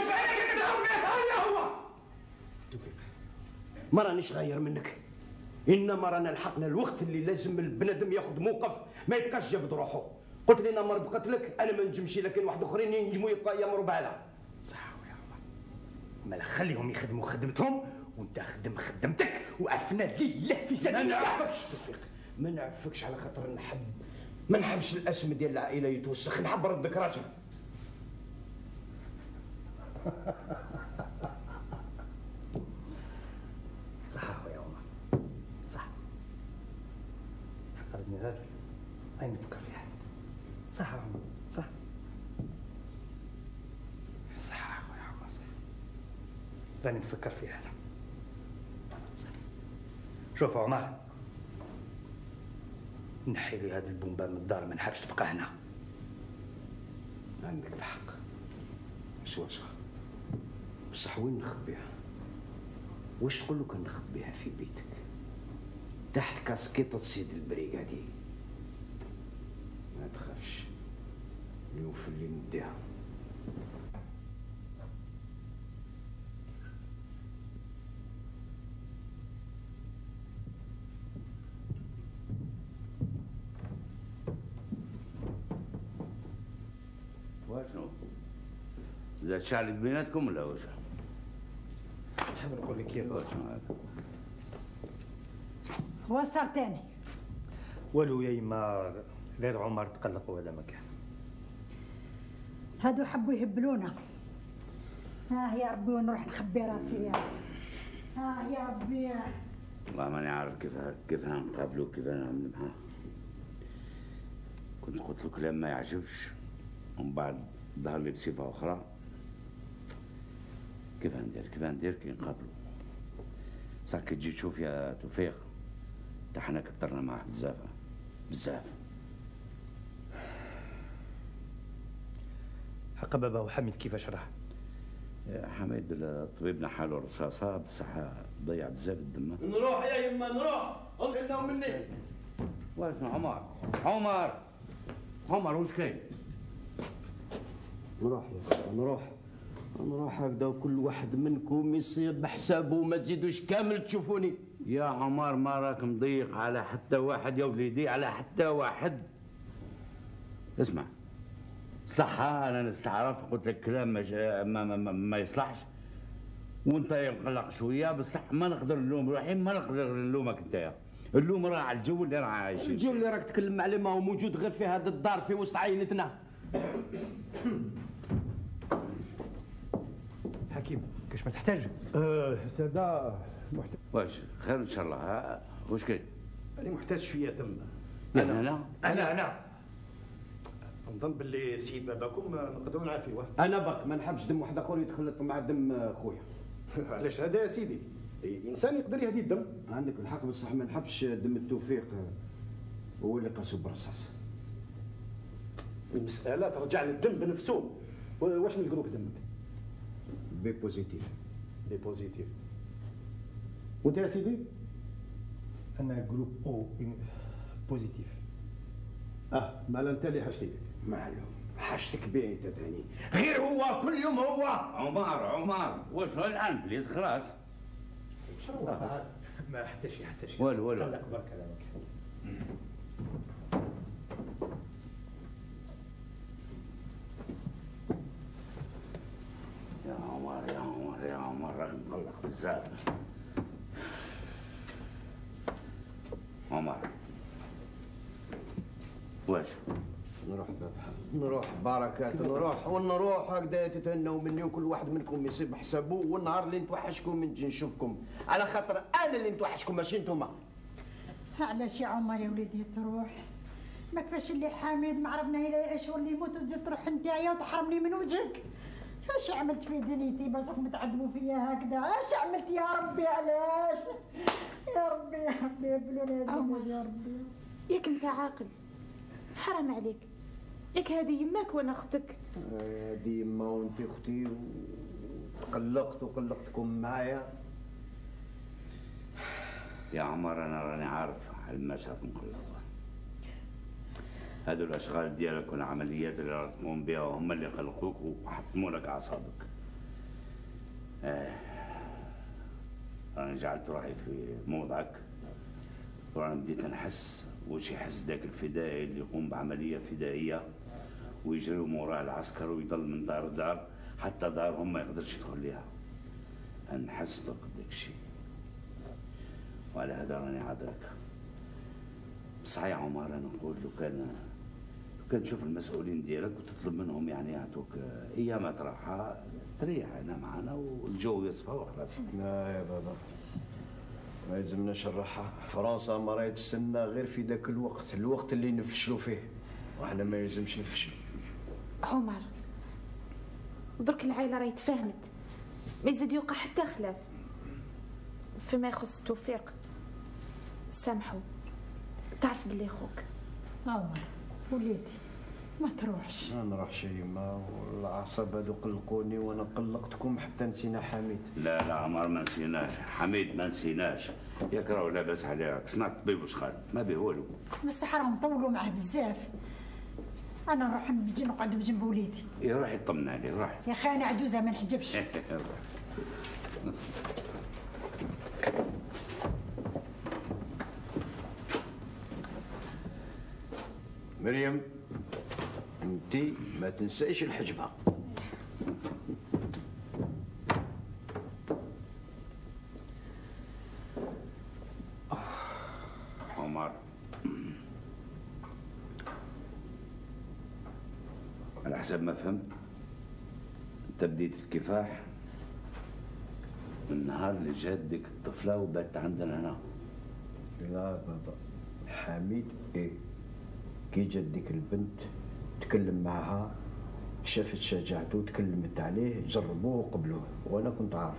ما رانيش غاير منك، انما رانا لحقنا الوقت اللي لازم البنادم ياخذ موقف، ما يبقاش جابد روحه. قلت لي نمر بقتلك، انا ما نجمش، لكن واحد اخرين ينجموا يمروا بعلا. صح يا عمر، مالا خليهم يخدموا خدمتهم وانت خدم خدمتك وعفنا لله في سبيل الله. ما نعرفكش توفيق، ما نعرفكش على خاطر ما نحبش الاسم ديال العائله يتوسخ، نحب ردك راجل. صح يا عمر، صح. حقرتني راجل، أين نفكر فيها. صح يا عمر، صح. صح يا عمر، صح. راني نفكر في هذا. شوف عمر، نحي لي هذه البومبا من الدار، ما نحبش تبقى هنا. عندك الحق، واش بصح وين نخبيها؟ واش تقول له كان نخبيها في بيتك تحت كاسكيطة سيد البريغادي؟ ما تخافش، اليوم في اللي نديها. واشنو؟ زاد شعلك بيناتكم ولا واش؟ تحب نقول لك يا واشنو هذا؟ واش صار تاني؟ والو يا يما، غير عمر تقلق وهذا مكان. هادو حبوا يهبلونا. يا ربي ونروح نخبي راسي. يا ربي. والله ماني عارف كيف نقابلو، كيف نعمل معاه. كنت قلت له كلام ما يعجبش ومن بعد ظهر لي بصفة أخرى. كيف ندير كي نقابلو؟ صح كي تجي تشوف يا توفيق، حنا كترنا معاه بزاف. حق بابا وحميد كيفاش راه؟ حميد طبيبنا حاله رصاصة بصح ضيع بزاف الدم. نروح يا يما نروح، خلنا مني. واشنو عمر واش كاين؟ نروح يا اخي، نروح هكذا، وكل واحد منكم يصيب بحسابه، وما تزيدوش كامل تشوفوني. يا عمر ما راك مضيق على حتى واحد يا وليدي، على حتى واحد. اسمع، صح انا نستعرف، قلت لك كلام ما يصلحش وانت مقلق شويه، بصح ما نقدر نلوم روحي، ما نقدر نلومك انت. اللوم راه على الجو اللي راه عايشين. الجو اللي راك تكلم عليه ما هو موجود غير في هذا الدار في وسط عينتنا. حكيم كاش ما تحتاج؟ ساده محتاج. واش خير ان شاء الله؟ واش كاين؟ انا محتاج شويه دم. انا نظن باللي سيد باباكم نقدروا نعافيوه. انا برك ما نحبش دم واحد اخر يتخلط مع دم خويا. علاش هذا يا سيدي؟ انسان يقدر يهدي الدم. عندك الحق، بصح ما نحبش دم التوفيق هو اللي قاسو برصاص. المساله ترجع للدم بنفسه. واش من الجروب دمك؟ بي بوزيتيف. بي بوزيتيف. وانت يا سيدي؟ انا جروب او بوزيتيف. مالا انت اللي حاجتك. معلوم حاجتك بيه انت ثاني، غير هو كل يوم هو. عمر واش الان بليز خلاص. ما حتى شي والو قلق برك هذاك. يا عمر راك مقلق بزاف. عمر واش نروح بابا نروح بركات نروح هكذا تتهنوا مني وكل واحد منكم يصيب حسابه، والنهار اللي نتوحشكم نجي نشوفكم، على خاطر انا اللي نتوحشكم ماشي نتوما. علاش يا عمر يا وليدي تروح؟ ما كفاش اللي حميد ما عرفنا الا يعيش ولا يموت وتزيد تروح نتايا وتحرمني من وجهك. اش عملت في دنيتي باش راكم تعذبوا فيا هكذا؟ اش عملت يا ربي؟ علاش يا ربي يا ربي بلوني يا ربي. ياك انت عاقل، حرام عليك، ياك هذه يماك وانا اختك. هذه يما وانت اختي، وقلقتكم معايا. يا عمر انا راني عارف علاش راك مقلق. هذو الاشغال ديالك والعمليات اللي راك تقوم بها هما اللي خلقوك وحطموا لك اعصابك. راني جعلت روحي في موضعك، وراني بديت نحس وش يحس ذاك الفدائي اللي يقوم بعمليه فدائيه ويجري موراه العسكر ويضل من دار لدار حتى دارهم ما يقدرش يدخل ليها. نحس داك الشيء، وعلى هذا راني عذرك. بصح يا عمر انا نقول لو كان تشوف المسؤولين ديالك وتطلب منهم يعني يعطوك ايامات راحه تريح هنا معنا والجو يصفى وخلاص. لا يا بابا ما يلزمناش الراحه، فرنسا ما راهي تستنى غير في ذاك الوقت اللي نفشلوا فيه، وحنا ما يلزمش نفشلوا. عمر درك العائله راهي تفاهمت، ما يزيد يوقع حتى خلاف. فيما يخص توفيق سامحوا، تعرف باللي خوك. عمر وليدي ما تروحش. ما نروحش يما، والعصب هذو قلقوني وانا قلقتكم حتى نسينا حميد. لا عمر ما نسيناش حميد، ما نسيناش. ياك راهو لاباس عليك، سمعت الطبيب واش قال؟ ما به والو. بصح راهم طولوا معاه بزاف. انا نروح نقعد بجنب وليدي. يروح يطمن عليه، روح. يا اخي انا عجوزه ما نحجبش. مريم انتي ما تنسايش الحجبه. عمر على حسب ما فهمت انت بديت الكفاح من نهار اللي جات ديك الطفله وبات عندنا هنا. لا بابا حميد ايه كي جات ديك البنت تكلم معها، شافت شجاعته تكلمت عليه، جربوه وقبلوه، وانا كنت عارف.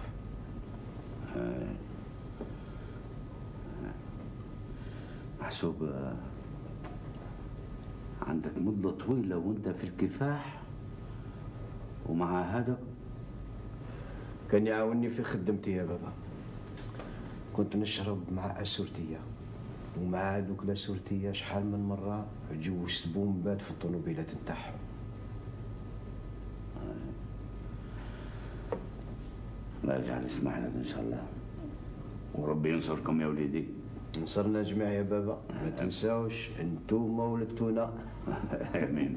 محسوب عندك مدة طويلة وانت في الكفاح، ومع هذا كان يعاوني في خدمتي يا بابا. كنت نشرب مع اسورتيه، ومع هذوك الاسورتيه شحال من مره جوزت بومبات في الطوموبيلات نتاعهم. الله يجعل يسمح لك ان شاء الله، وربي ينصركم يا وليدي. نصرنا جميع يا بابا، ما تنساوش انتوما ولدتونا. امين.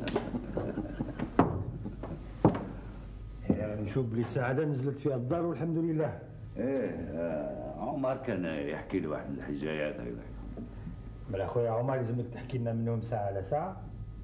يعني نشوف بلي السعاده نزلت فيها الدار والحمد لله. عمر كان يحكي لي واحد الحكايات هكذا. بلا خويا عمر لازمك تحكي لنا منهم ساعه على ساعه.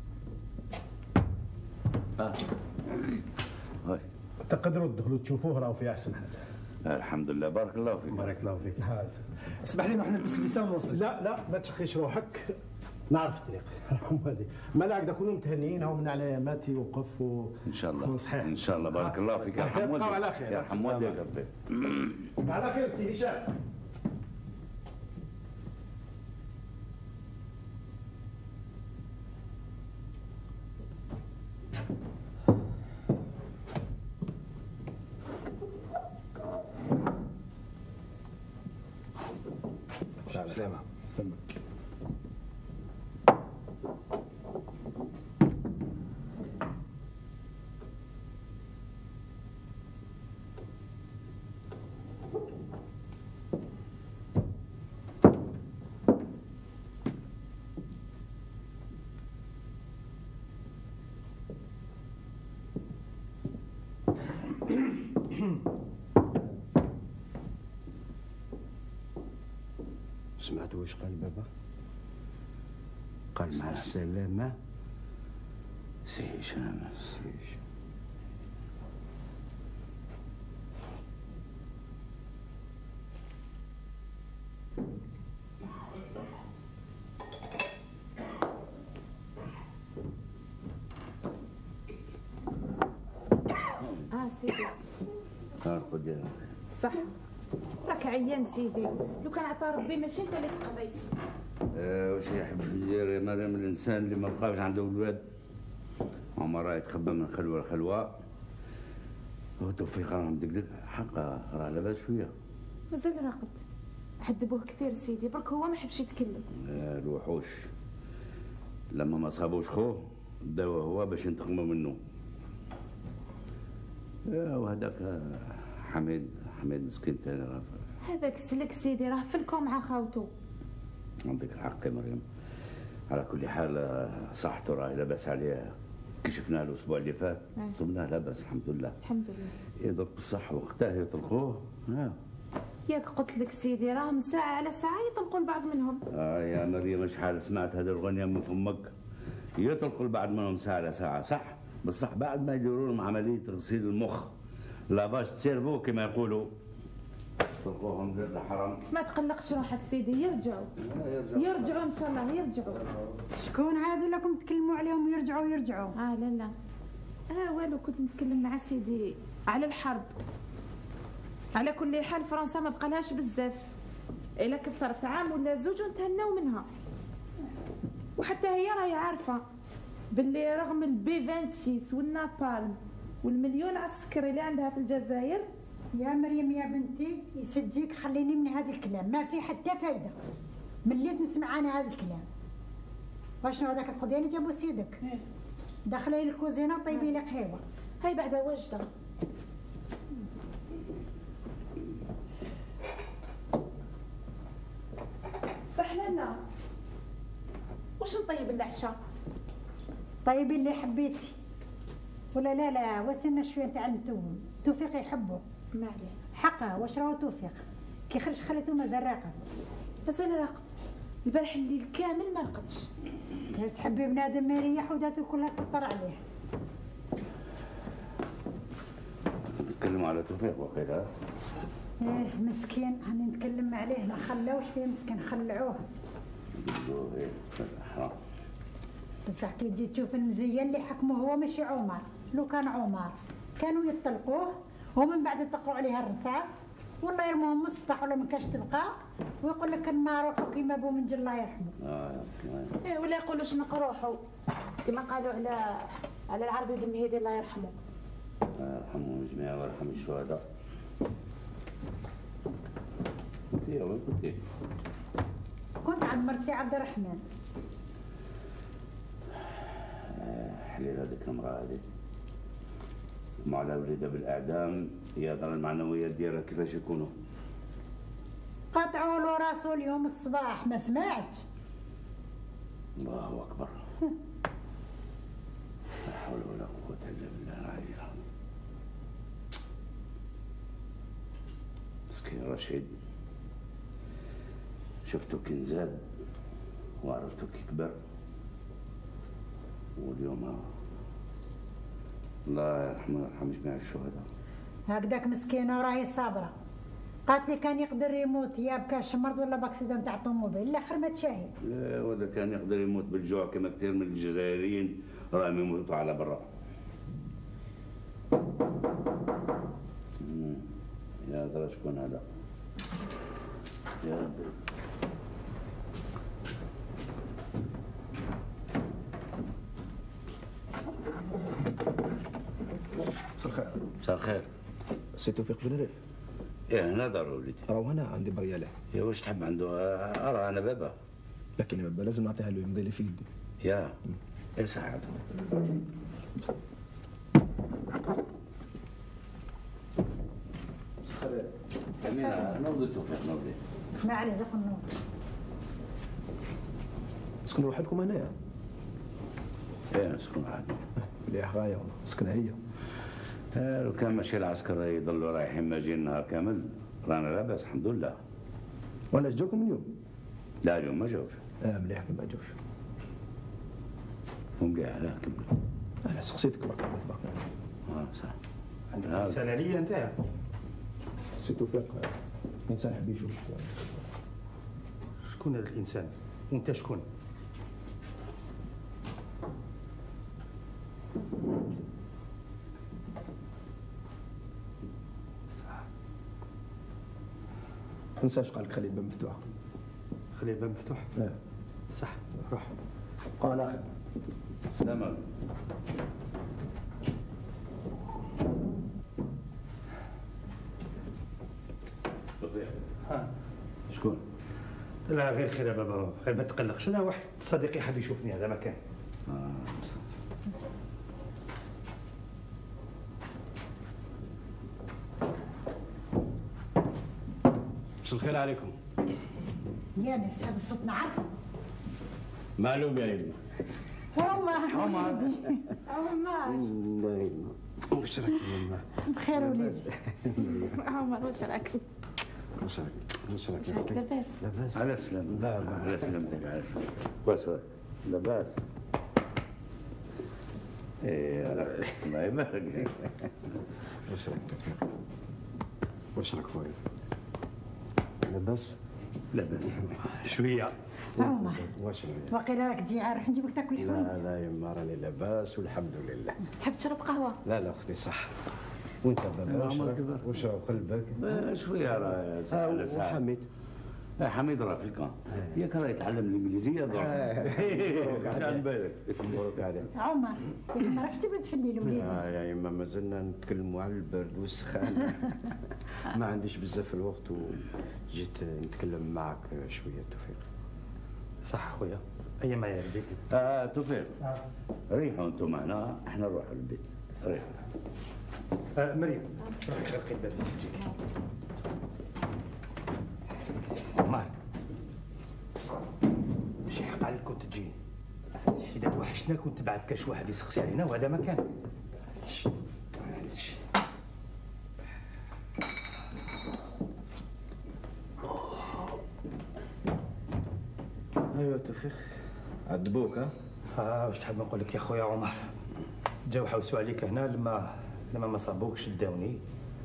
هاي تقدروا تدخلوا تشوفوه راهو في احسن حال. الحمد لله، بارك الله فيك. بارك الله فيك. اسمح لي نروح نلبس اللبسه ونوصل. لا ما تشخيش روحك، نعرف الطريق. هذه ما هكذا كونوا متهنيين هو من علاماتي وقف ان شاء الله. صحيح ان شاء الله. بارك الله فيك يا حمود. على خير يا حمود يا قلبي. على خير سي هشام. سلامة. سمعتوا واش قال بابا؟ قال مع السلامة سي هشام سي هشام. سيدي خذ يا صح، راك عيان سيدي، لو كان عطا ربي ماشي انت اللي تقضي. واش يحب يدير يا مريم الانسان اللي ما بقاوش عنده اولاد؟ عمره يتخبى من خلوه لخلوه. هو توفيق راه مدقدق حقا، راه لاباس شويه. مازال راقد، عذبوه كثير سيدي، برك هو ما حبش يتكلم. الوحوش لما ما صابوش خوه داوه هو باش ينتقموا منه. وهذاك حميد مسكين تاني راه هذاك سلك سيدي، راه فلكو مع خاوته. عندك الحق يا مريم. على كل حال صحته راه لاباس عليها، كي شفناه الاسبوع اللي فات صبناه لاباس الحمد لله. الحمد لله. يضرب بالصح وقتها يطلقوه. ياك قلت لك سيدي، راهم ساعة على ساعة يطلقوا البعض منهم. يا مريم شحال سمعت هذه الغنية من فمك، يطلقوا البعض منهم ساعة على ساعة صح، بصح بعد ما يديروا لهم عملية تغسيل المخ، لافاج سيرفو كما يقولوا، يطلقوهم للحرم. ما تقلقش روحك سيدي، يرجعوا ان شاء الله يرجعوا. شكون هادو لكم تكلموا عليهم يرجعوا؟ لا والو، كنت نتكلم مع سيدي على الحرب. على كل حال فرنسا ما بقالهاش بزاف، الا كثرت عام ولا زوج ونتهناو منها. وحتى هي راهي عارفه باللي رغم البي 26 والنابالم والمليون عسكري اللي عندها في الجزائر. يا مريم يا بنتي يسجيك، خليني من هذا الكلام، ما في حتى فايده. مليت نسمع انا هذا الكلام. واشنو هذاك القضيه اللي جابوا سيدك؟ دخلي للكوزينه طيبي لي قهوه. هاي بعدا واجده. صح لا واش نطيب العشاء؟ طيبي اللي حبيتي. ولا لا وسنا شويه تاع التوم. توفيق يحبه. ما عليه حقا. واش راهو توفيق كي خرج خليته مازال راقد. مازال راقد البارح الليل كامل ما رقدش. كيفاش تحبي بنادم ما يريح وداته كلها تسطر عليه. نتكلموا على توفيق وقيلا. مسكين راني نتكلم عليه، ما خلاوش فيه مسكين، خلعوه. حرام. بصح كي تجي تشوف المزيه اللي حكمه هو ماشي عمر، لو كان عمر كانوا يطلقوه ومن بعد يطلقوا عليها الرصاص ولا يرموهم من السطح ولا ما كاش تبقى، ويقول لك ما روحو كيما بو منجل الله يرحمه. ولا يقولوا شنق روحو كما قالوا على العربي بن مهيدي الله يرحمه. الله يرحمهم جميعا ويرحم الشهداء. كنتي وين كنتي؟ كنت عند مرتي عبد الرحمن. حليل هذيك المرأة هذيك مع الوليدة بالإعدام، يا ترى المعنويات ديالها كيفاش يكونوا؟ قطعوا له راسه اليوم الصباح، ما سمعت؟ الله أكبر. لا حول ولا قوة إلا بالله العلي العظيم. مسكين رشيد، شفته كي نزاد وعرفته كي كبر، واليوم الله يرحمه ويرحم جميع الشهداء. هكذاك مسكينه راهي صابره. قالت لي كان يقدر يموت يا بكاش مرض ولا باكسيدان تاع طوموبيل، الاخر ما تشاهد. لا ولا كان يقدر يموت بالجوع كما كثير من الجزائريين راهم يموتوا على برا. يا ترى شكون هذا؟ يا ربي. مساء الخير. مساء الخير. سي توفيق بن ريف. ايه هنا دار وليدي. راهو هنا عندي برياله. يا واش تحب عنده؟ ارى انا بابا. لكن بابا لازم نعطيها له يمضي لي في يدي. يا ايه ساعته. سمينا نوضي توفيق نوضي. ما عليه ذاك النور. تسكنوا وحدكم هنايا؟ ايه نسكن وحدنا. مليح غايه سكن هي. لو كان ماشي العسكر يضلوا رايحين ماجيين النهار كامل رانا لاباس الحمد لله. وانا جاوكم اليوم؟ لا اليوم ما جاوش. مليح ما جاوش. مليح لا كمل. انا سقسيتك برك الله تبارك. صح. عندك إنسانة ليا أنت؟ سي توفيق انسان يحب يشوف. شكون هذا الإنسان؟ وأنت شكون؟ ما تنساش قال لك خلي الباب مفتوح. خلي الباب مفتوح؟ لا صح روح. بقى على خير. السلام عليكم. ها شكون؟ لا غير خير يا بابا، غير ما تقلقش، انا واحد صديقي حاب يشوفني هذا مكان. مساء الخير عليكم. يا ناس هذا الصوت نعرفه. معلوم يا يما. عمر عمر. عمر لا يما. واش راك يما؟ بخير وليدي. عمر واش راك؟ واش راك؟ واش راك؟ واش راك لاباس؟ لاباس. على سلامتك. لا لا على سلامتك. على سلامتك. واش راك؟ لاباس. ايه الله يبارك. واش راك؟ واش راك خويا؟ لاباس؟ لاباس. شوية. عمر واش واقيلا راك تجي عارف نجيبك تاكل حوايج. لا لا يما راني لاباس والحمد لله. تحب تشرب قهوة؟ لا لا اختي صح. وانت بابا واش راه قلبك؟ شويه راه ساعه على ساعه. وحميد؟ حميد راه في الكان ياك راه يتعلم الانجليزيه درك. على بالك. مبروك عليك. عمر ياك ما راكش تبرد في الليل وليدي. يا يما مازلنا نتكلموا على البرد والسخان. ما عنديش بزاف الوقت وجيت نتكلم معك شويه توفيق. صح خويا اي ما يرضيك. توفيق ريحوا انتم هنا احنا نروحوا للبيت. ريحوا. مريم روحي غير الباب تجيك. عمر ماشي حق عليك كنت تجي، اذا توحشنا كنت بعد كاش واحد يسقسي علينا وهذا ما كان. معليش. ايوا توفيق عذبوك ها؟ واش تحب نقول لك يا خويا عمر؟ جاو حوسوا عليك هنا لما ما صابوكش داوني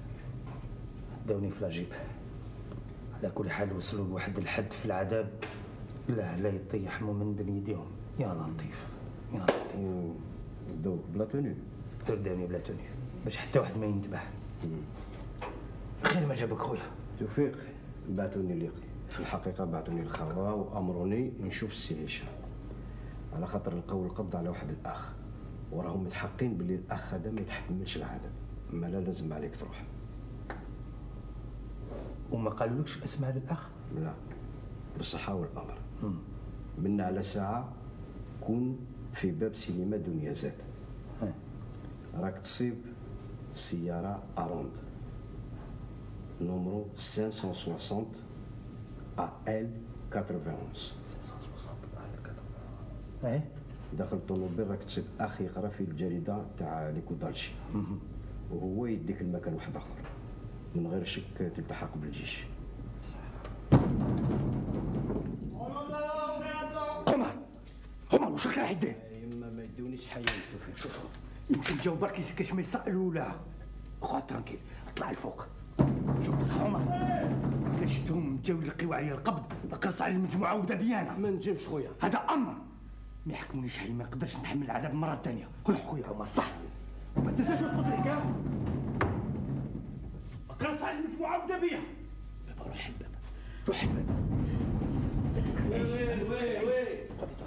في لاجيب. على كل حال وصلوا لواحد الحد في العذاب لا يطيح من بين يديهم. يا لطيف يا لطيف. دوك بلا توني؟ داوني بلا توني باش حتى واحد ما ينتبه. خير ما جابك خويا. توفيق بعثوني ليقي، في الحقيقه بعثوني الخوا وامروني نشوف السي هشام على خاطر لقاو القبض على واحد الاخ وراهم متحقين باللي الاخ هذا ما يتحملش العذاب. ما لا لازم عليك تروح. وما قالولكش اسم هذا الاخ؟ لا بالصحة والأمر. منا على ساعة كون في باب سينما دنيا زاد. راك تصيب سيارة أروند نومرو 560 AL 91. 560 داخل الطوموبيل راك تصيب أخ يقرا في الجريدة تاع ليكودالشي وهو يديك المكان واحد آخر من غير شك تلتحق بالجيش. عمر واش راك دير؟ يما ما يدونيش حيا توفيق. شوف يمكن جاو برك كاش ما يسألوا لا اخويا ترانكيل اطلع الفوق. شوف بصح عمر الا شفتهم جاو يلقيو عليا القبض نقرص على المجموعه وبدا بيانا. ما نجمش خويا، هذا امر ما يحكمونيش حي، ما نقدرش نتحمل العذاب مره ثانيه. روح خويا عمر صح ما تنساش واش قلت لك. نقرص على المجموعه وبدا بيا. بابا روح الباب روح الباب. وي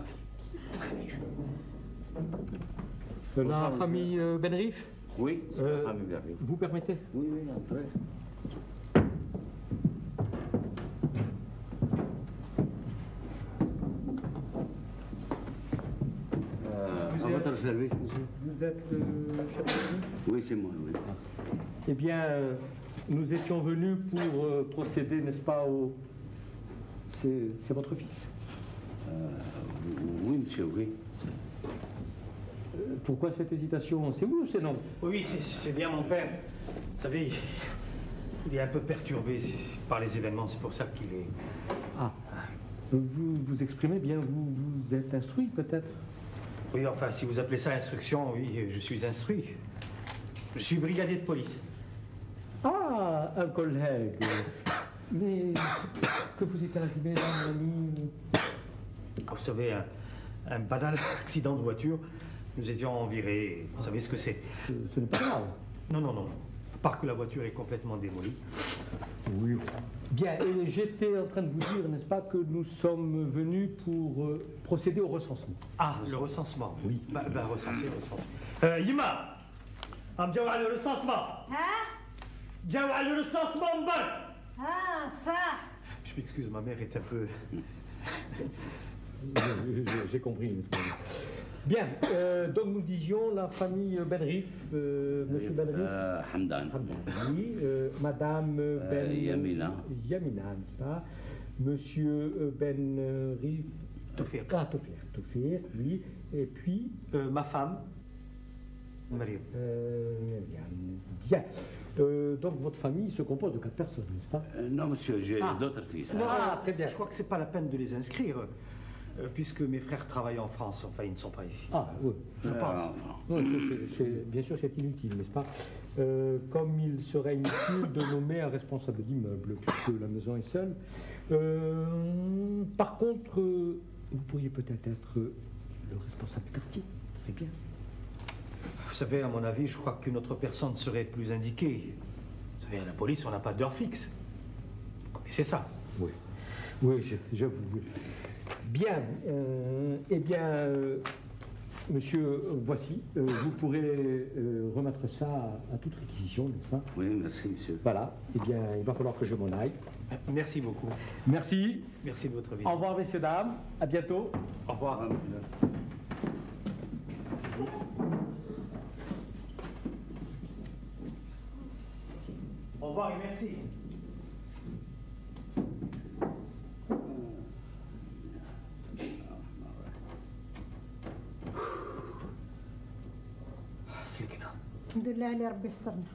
La famille Benrif? Oui, c'est la famille Benrif. Vous permettez? Oui, entrez. À votre service, monsieur. Vous êtes le chef de famille? Oui, c'est moi, oui. Eh bien, nous étions venus pour procéder, n'est-ce pas, au... C'est votre fils? Oui, monsieur, oui. Pourquoi cette hésitation? C'est vous ou c'est non? Oui, c'est bien mon père. Vous savez, il est un peu perturbé par les événements, c'est pour ça qu'il est... Ah, vous vous exprimez bien, vous êtes instruit peut-être? Oui, enfin, si vous appelez ça instruction, oui, je suis instruit. Je suis brigadier de police. Ah, un collègue. Mais que vous êtes arrivé là, mon ami? Vous savez, un banal accident de voiture, nous étions virés. Vous savez ce que c'est? Ce n'est pas grave. Non, non, non. À part que la voiture est complètement démolie. Oui. Bien, et j'étais en train de vous dire, n'est-ce pas, que nous sommes venus pour procéder au recensement. Ah, le recensement. Oui. Bah, recenser. Yima, amdiawa le recensement. Hein? Diawa le recensement, mbak. Ah, ça. Je m'excuse, ma mère est un peu... J'ai compris, n'est-ce pas? Bien, donc nous disions la famille Benrif, monsieur Benrif. Hamdan. Oui, madame Ben... Yamina. Yamina, n'est-ce pas? Monsieur Benrif. Toufir. Ah, Toufir, oui. Et puis... ma femme, Mariam. Bien. Donc votre famille se compose de 4 personnes, n'est-ce pas? Non, monsieur, j'ai d'autres fils. Non, très bien. Je crois que c'est pas la peine de les inscrire, puisque mes frères travaillent en France. Enfin, ils ne sont pas ici. Ah, oui. Je pense. Bien sûr, c'est inutile, n'est-ce pas? Comme il serait inutile de nommer un responsable d'immeuble, puisque la maison est seule. Par contre, vous pourriez peut-être être le responsable du quartier. Très bien. Vous savez, à mon avis, je crois qu'une autre personne serait plus indiquée. Vous savez, à la police, on n'a pas d'heure fixe. Vous connaissez ça? Oui. Oui, j'avoue. Oui. Bien. Eh bien, monsieur, voici. Vous pourrez remettre ça à toute réquisition, n'est-ce pas? Oui, merci, monsieur. Voilà. Eh bien, il va falloir que je m'en aille. Merci beaucoup. Merci. Merci de votre visite. Au revoir, messieurs, dames. À bientôt. Au revoir. Au revoir et merci. سلكنا. الحمد لله اللي ربي سترنا.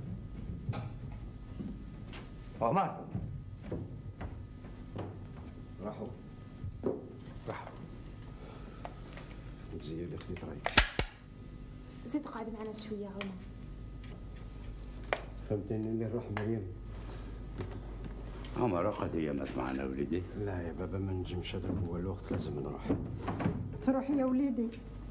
عمر. راحوا. مزيان اللي خديت رايك. زيد قاعد معنا شويه عمر. فهمتني اللي نروح مريم. عمر قد ايامات معنا وليدي. لا يا بابا ما نجمش، هذاك هو الوقت لازم نروح. تروح يا وليدي.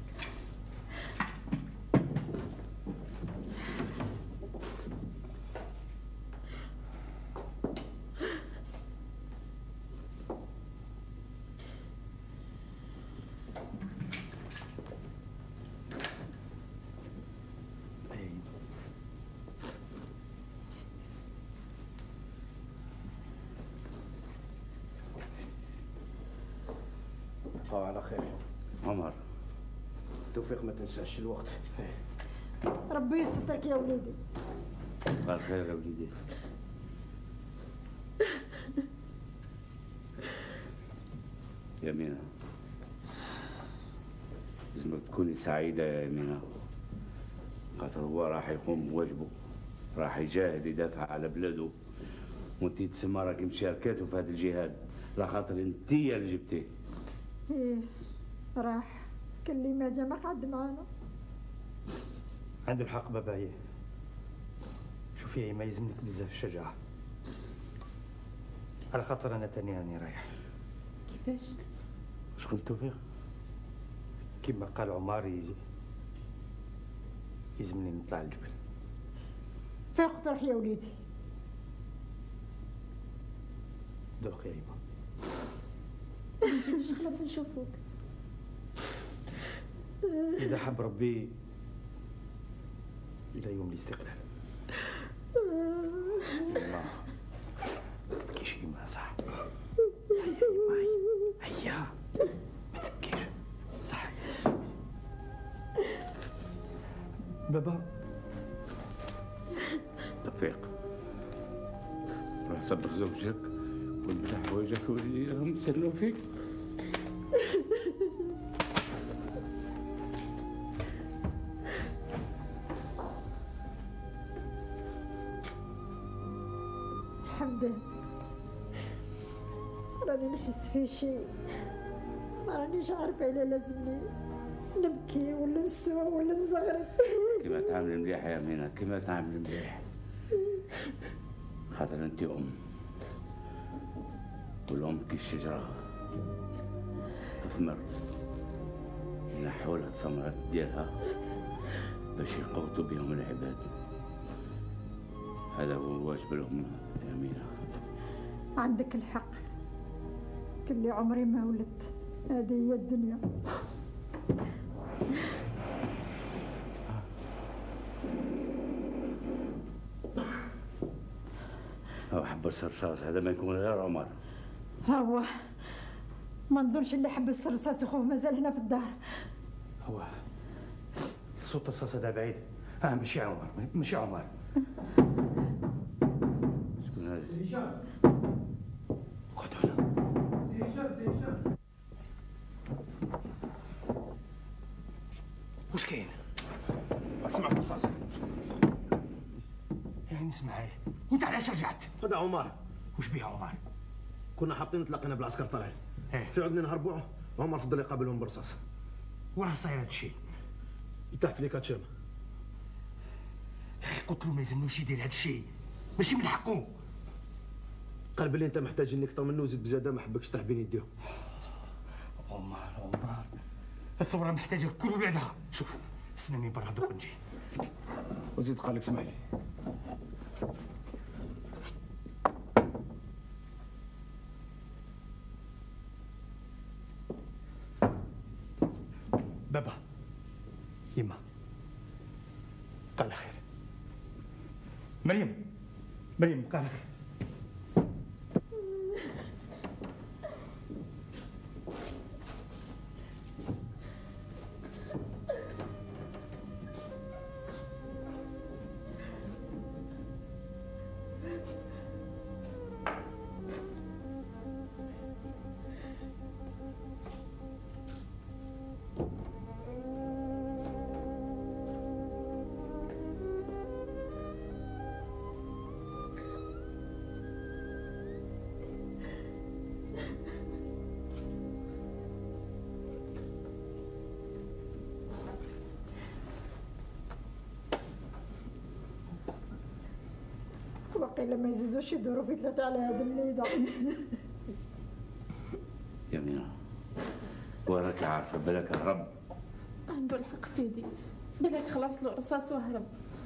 على خير. عمر. توفيق ما تنساش الوقت. ربي يسترك يا وليدي. قال خير يا وليدي. يمينة، لازمك تكوني سعيدة يا يمينة، خاطر هو راح يقوم بواجبه، راح يجاهد يدافع على بلاده، وانتي تسمى راكي مشاركاته في هذا الجهاد، لا خاطر انتي اللي جبتيه. ايه راح، كان لي ما جا ما قعد معانا. عنده الحق بابايا. شوفي ما يلزملك بزاف الشجاعة. على خاطر أنا تاني راني رايح. كيفاش؟ واش قلت توفيق؟ كيما قال عمر يلزمني نطلع الجبل. فين تروح يا وليدي؟ دوخ يا إيمان. ما نزيدوش خلاص نشوفوك. إذا حب ربي إلى يوم الاستقلال. الله ما تبكيش إيمان صح. هيا ما تبكيش صح صح. بابا توفيق، روح صبر زوجك وامسح وجهك وليهم يسلموا فيك. حمدان راني نحس في شيء ما رانيش عارفه الا نبكي ولا نسوى ولا نزغرد. كيما تعامل مليح يا أمينة، كيما تعامل مليح، خاطر أنت أم، والأم كي الشجرة تثمر، ينحوا لها الثمرات ديالها باش يقوتوا بهم العباد. هذا هو واجب الأم يا أمينة. عندك الحق، كل عمري ما ولدت، هذه هي الدنيا. هو حبس رصاص، هذا ما يكون غير عمر. هو ما نظنش اللي حبس الرصاص اخوه مازال هنا في الدار. هو صوت الرصاص هذا بعيد. ماشي عمر، ماشي عمر. شكون هذا؟ سي هشام. خذ هنا. سي هشام، سي هشام. واش كاين؟ اسمع الرصاص. يعني نسمع هاي. وانت علاش رجعت؟ هذا عمر. واش بيها عمر؟ كنا حاطين تلاقينا بالعسكر طالعين. في عدنا نهربوا وعمر فضل يقابلهم برصاص. وراه صاير هادشي؟ تحت في كاتشام. قلت له ما يلزملوش يدير هادشي، ماشي من حقه. قال بلي انت محتاج انك تطمن وزيد بزاده، ما حبكش تحت بين يديهم. عمر الثوره محتاجه كل ولادها. شوف استناني برا دوك نجي. وزيد قال لك اسمع لي. بابا يما قال خير. مريم قال خير. وقيل ما يزيدوش يدوروا في ثلاثة على هذا الميدان. يا مينا وراك عارفه بالك هرب. عنده الحق سيدي، بالك خلص له رصاص وهرب.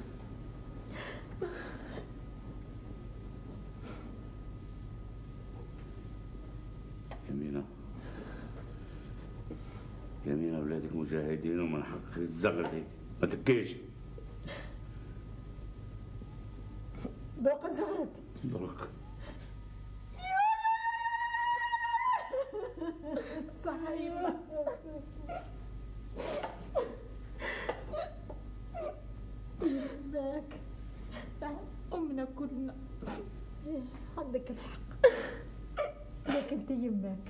يمينة ولادك مجاهدين ومن حقك الزغردي، ما تبكيش. دوق زغرت. دوق. صحيح. باك أمنا كلنا. عندك الحق، لك انت يماك.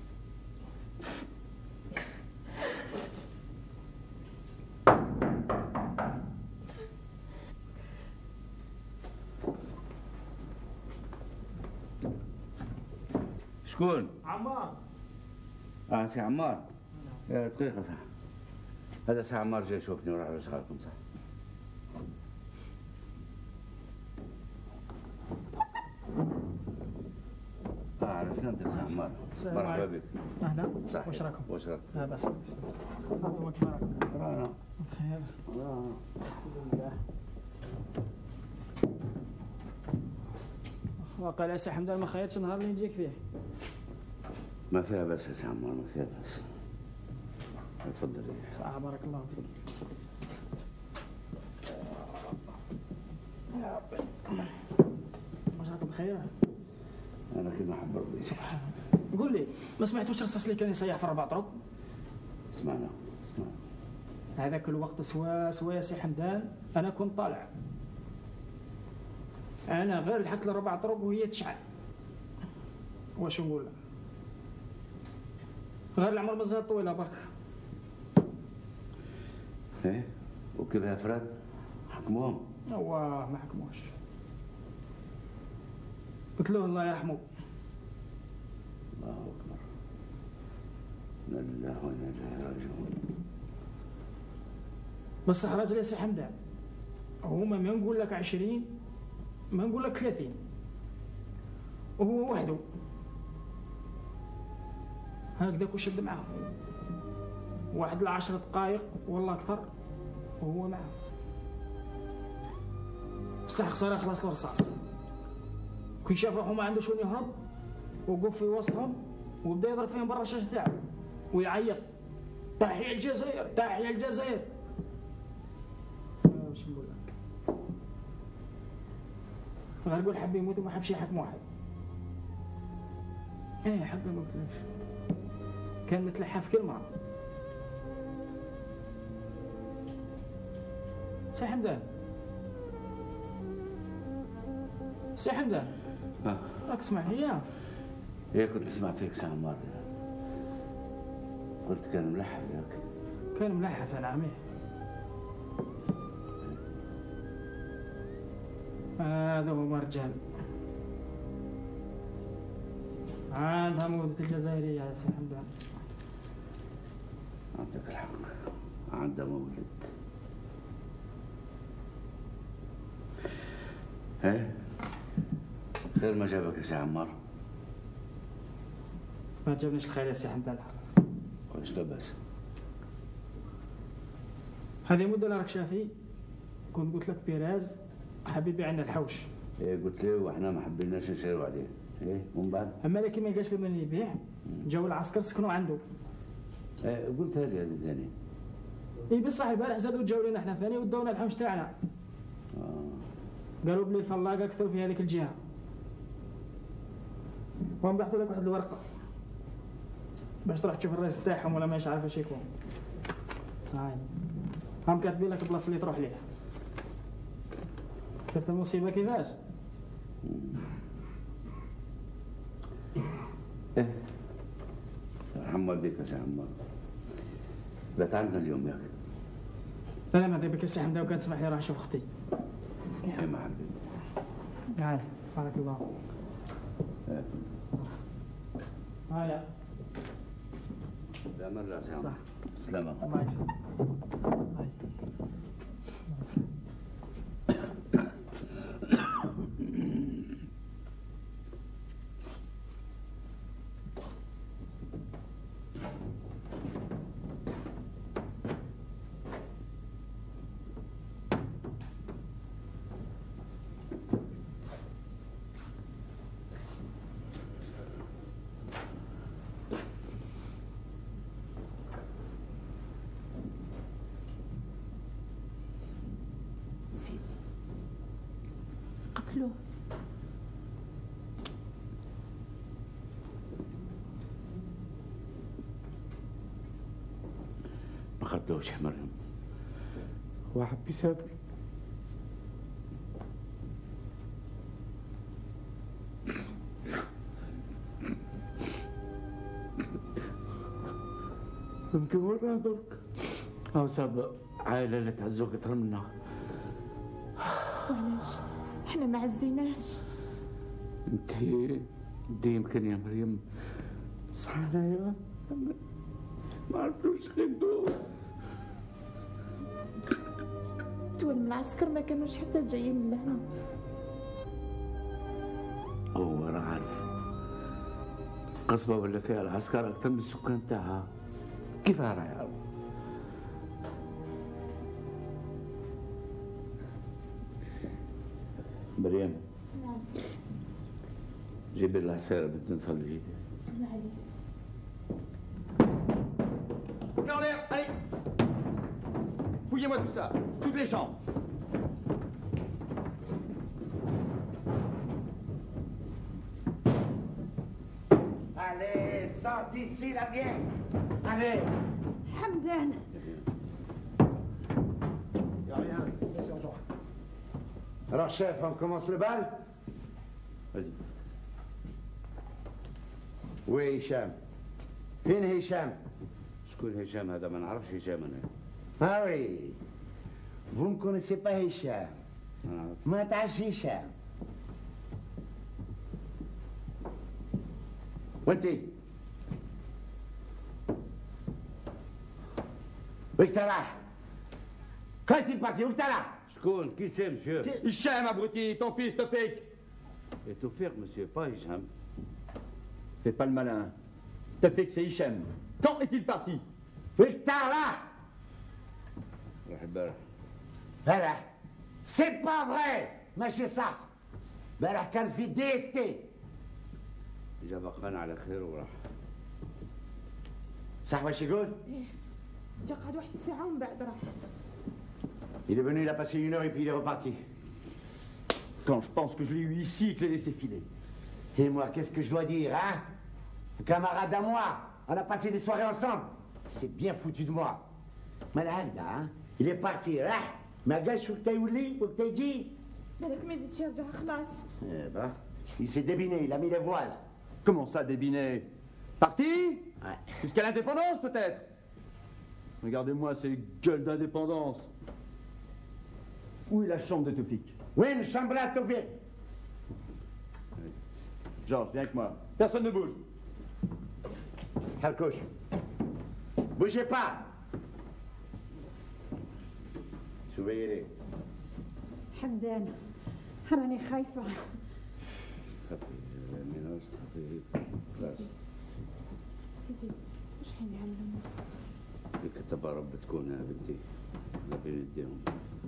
شكون؟ عمار. سي عمار. دقيقة صح. هذا سي عمار جاي يشوفني وراح لشغلكم صح. على سلامتك سي عمار. مرحبا بك. أهلا. صح. واش راكم؟ واش راكم؟ لا بأس. كيف راكم؟ رانا بخير. رانا. الحمد لله. وقال سي حمدان ما خيرتش النهار اللي نجيك فيه. ما فيها بس يا سي عمار، ما فيها بس. تفضل. صح بارك الله فيك. يا ربي. واش راكم بخير؟ أنا كيما حب ربي. سبحان الله. قول لي ما سمعتوش الرصاص اللي كان يصيح في الربع طرق؟ سمعنا. هذاك الوقت سوا يا سي حمدان أنا كنت طالع. أنا غير لحقت الربع طرق وهي تشعل. واش نقول لك؟ غير العمر مازال طويله برك. ايه وكيف افراد حكموهم؟ اواه ما حكموش. قلت له الله يرحمه. الله اكبر. انا لله وانا اليه راجعون. بصح راجل يا سي حمدان، هما ما نقول لك 20 ما نقول لك 30، وهو وحده هكذاك وشد معاهم واحد ل10 دقائق والله اكثر وهو معاهم. بصح خساره خلاص له رصاص. كي شاف روحو ما عندوش وين يهرب وقف في وسطهم وبدا يضرب فيهم برا الشاشه تاعو ويعيط تحيا الجزائر تحيا الجزائر. واش نقول لك؟ غير نقول حب يموت وما حبش يحكم واحد. ايه حب ما قلتلكش، كان متلحى في كل مرة. سي حمدان سي حمدان راك تسمع فيا؟ ايه كنت نسمع فيك سي عمار. قلت كان ملحف ياك؟ كان ملحف يا نعمي. هذا هو مرجان، عندها مودة الجزائرية يا سي حمدان. عندك الحق، عندها مولد. ايه خير ما جابك يا سي عمار؟ ما جابنيش الخير يا سي حمدان. واش لاباس؟ هذه مدة اللي راك شافي كنت قلت لك بيراز حبيبي عندنا الحوش. ايه قلت له واحنا ما حبيناش نشيروا عليه. ايه ومن بعد؟ اما لكن ما لقاش له من يبيع، جاو العسكر سكنوا عنده. ايه قلت هذه ثاني. اي بصح البارح زادوا جاو لنا احنا ثاني ودونا الحوش تاعنا. قالوا بلي الفلاقه كثروا في هذيك الجهه. وهم بعثوا لك واحد الورقه باش تروح تشوف الرئيس تاعهم ولا ماش عارف اش يكون. هاي هم كاتبين لك البلاصه اللي تروح ليها. شفت المصيبه كيفاش؟ ايه يرحم والديك يا سي عمار. بات عندنا اليوم ياك؟ لا ما تبيك يا سي حمدان، وكان تسمح لي راح نشوف اختي. يا ما حبيبي. هاي بارك الله. هاي لا مرة سي عمار. صح. سلامة. الله يسلمك. هاي قتلوه. ما قتلوش يا مريم. هو حب يسافر. يمكن وين درك؟ أو ساب عائلة اللي تعزوك أكثر منا. وعلاش؟ احنا ما عزيناش. انت يمكن يا مريم صح انايا ما عرفوش خدو. تول من العسكر ما كانوش حتى جايين لهنا. هو راه عارف قصبة ولا فيها العسكر أكثر من السكان تاعها، كيف راه يعرف؟ مريم نعم. جيب لي العصيرة بدي نصلي. نعم. En l'air, allez. Fouillez-moi tout ça, toutes les chambres. Allez, sors d'ici la vieille. Allez. حمدان. Y'a rien. Alors chef, on commence le bal? Vas-y. Où est Hicham? فين هشام؟ شكون هشام هذا؟ ما نعرفش هشام أنا. Ah oui. Vous ne connaissez pas Hicham. ما تعرفش هشام. وانتي؟ وين رايح؟ Quand est-il parti? Où t'as là? شكون؟ Qui c'est, monsieur? Hicham, abruti, ton fils, Tofik. Et Tofik, monsieur, pas Hicham. Fais pas le malin. Tofik, c'est Hicham. Quand est-il parti? Victor, là! مرحبا. بلح سي با فري ماشي صح. بلح كان في دي اس تي. جا بقانا على خير وراح. صح واش يقول؟ جا قعد واحد الساعة ومن بعد راح. Il est venu, il a passé 1 heure et puis il est reparti. Quand je pense que je l'ai eu ici et que je l'ai laissé filer. Et moi, qu'est-ce que je dois dire, hein? Un camarade à moi, on a passé des soirées ensemble. C'est bien foutu de moi. Malade, hein? Il est parti, là. ما قالش وقت يولي وقت يجي. بالك ما يزيدش يرجع خلاص. Eh ben, il s'est débiné, il a mis les voiles. Comment ça, débiné? Parti? Ouais. Jusqu'à l'indépendance, peut-être? Regardez-moi ces gueules d'indépendance. Où est la chambre de Tofik? Oui, une chambre à Tofik. Georges, viens avec moi. Personne ne bouge. Harkouch, bougez pas. Surveillez-les. حمدان راني خايفة. سيدي واش حنعملوا؟ اللي كتب رب تكون يا بنتي ما بين يديهم.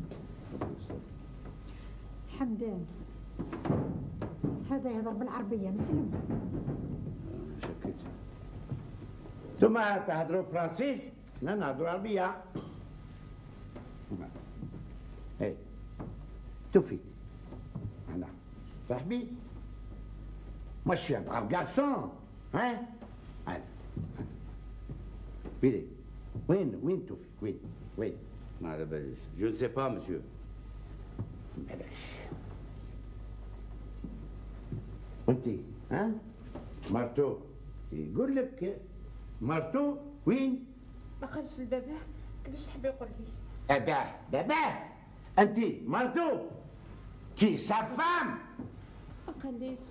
حمدان هذا يهضر بالعربية مسلم. شكيت. انتوما تهضروا فرنسيس؟ لا نهضروا عربية. ايه توفيق أنا صاحبي. Moi je suis un brave garçon, hein? Allez. Billy, وين توفيق؟ وين؟ ما على باليش. Je ne sais pas, monsieur. وانتي ها؟ مرتو يقول لك مرتو وين؟ ما قالش لباباه كيفاش تحب يقول لي؟ باباه انت مرتو كي sa femme. ما قاليش.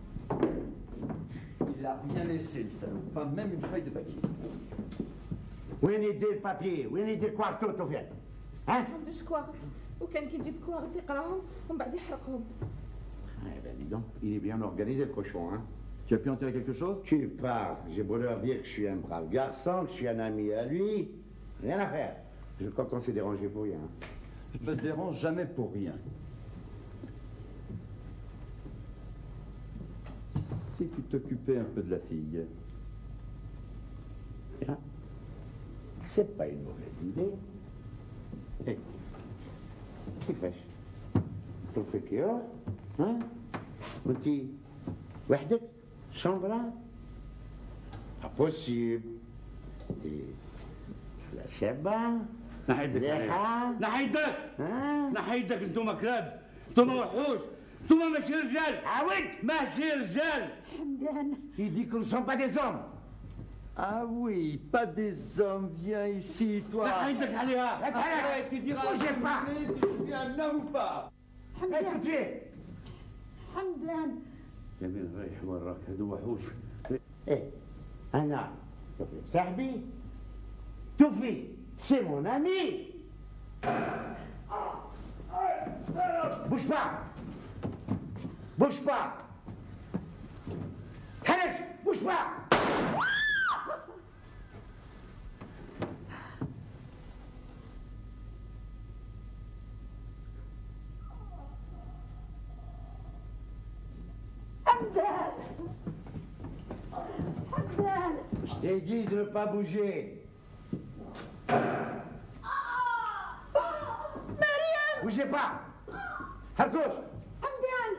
Il a rien laissé, le salaud. Pas même une feuille de papier. وين يدي البابي؟ وين يدي الكوارتو توفيق؟ ها؟ ما عندوش كواغط وكان كيجيب كواغط يقراهم ومن بعد يحرقهم. Eh ben dis donc, il est bien organisé le cochon, hein? Tu as pu en tirer quelque chose? Tu parles. J'ai beau leur dire que je suis un brave garçon, que je suis un ami à lui. Rien à faire. Je crois qu'on s'est dérangé pour rien. Je ne te dérange jamais pour rien. Si tu t'occupais un peu de la fille. C'est pas une mauvaise idée. Hé, كيفاش؟ توفيق يا ها؟ وانتي وحدك؟ شامبرا؟ امبوسيبل. انتي شابة؟ نحي يدك نحي يدك نحي يدك انتوما كلاب انتوما وحوش انتوما ماشي رجال عاود ماشي رجال. حمدان Il dit que nous ne sommes pas des hommes. Ah oui, pas des hommes, viens ici, toi. نحي يدك عليها. Arrête, tu diras Bougez pas. si je suis un homme ou pas. Qu'est-ce que tu es? حمدان جميل رايح وراك هذو وحوش. ايه انا صاحبي توفي سي مون امي. بوش با بوش با خرج بوش با. حمدان حمدان Je t'ai dit de ne pas bouger. مريم Bougez pas. Harkouch. حمدان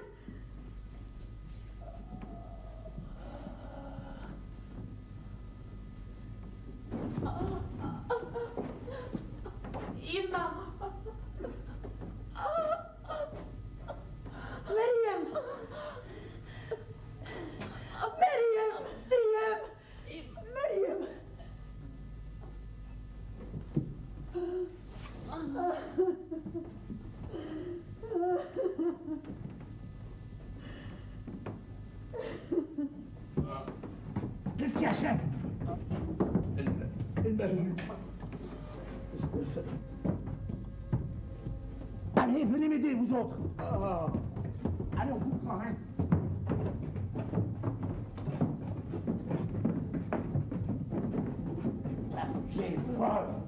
يما مريم مريم مريم Qu'est-ce qu'il y a, chef? Allez, venez m'aider, vous autres. Allez, on vous prend, hein. La vieille folle.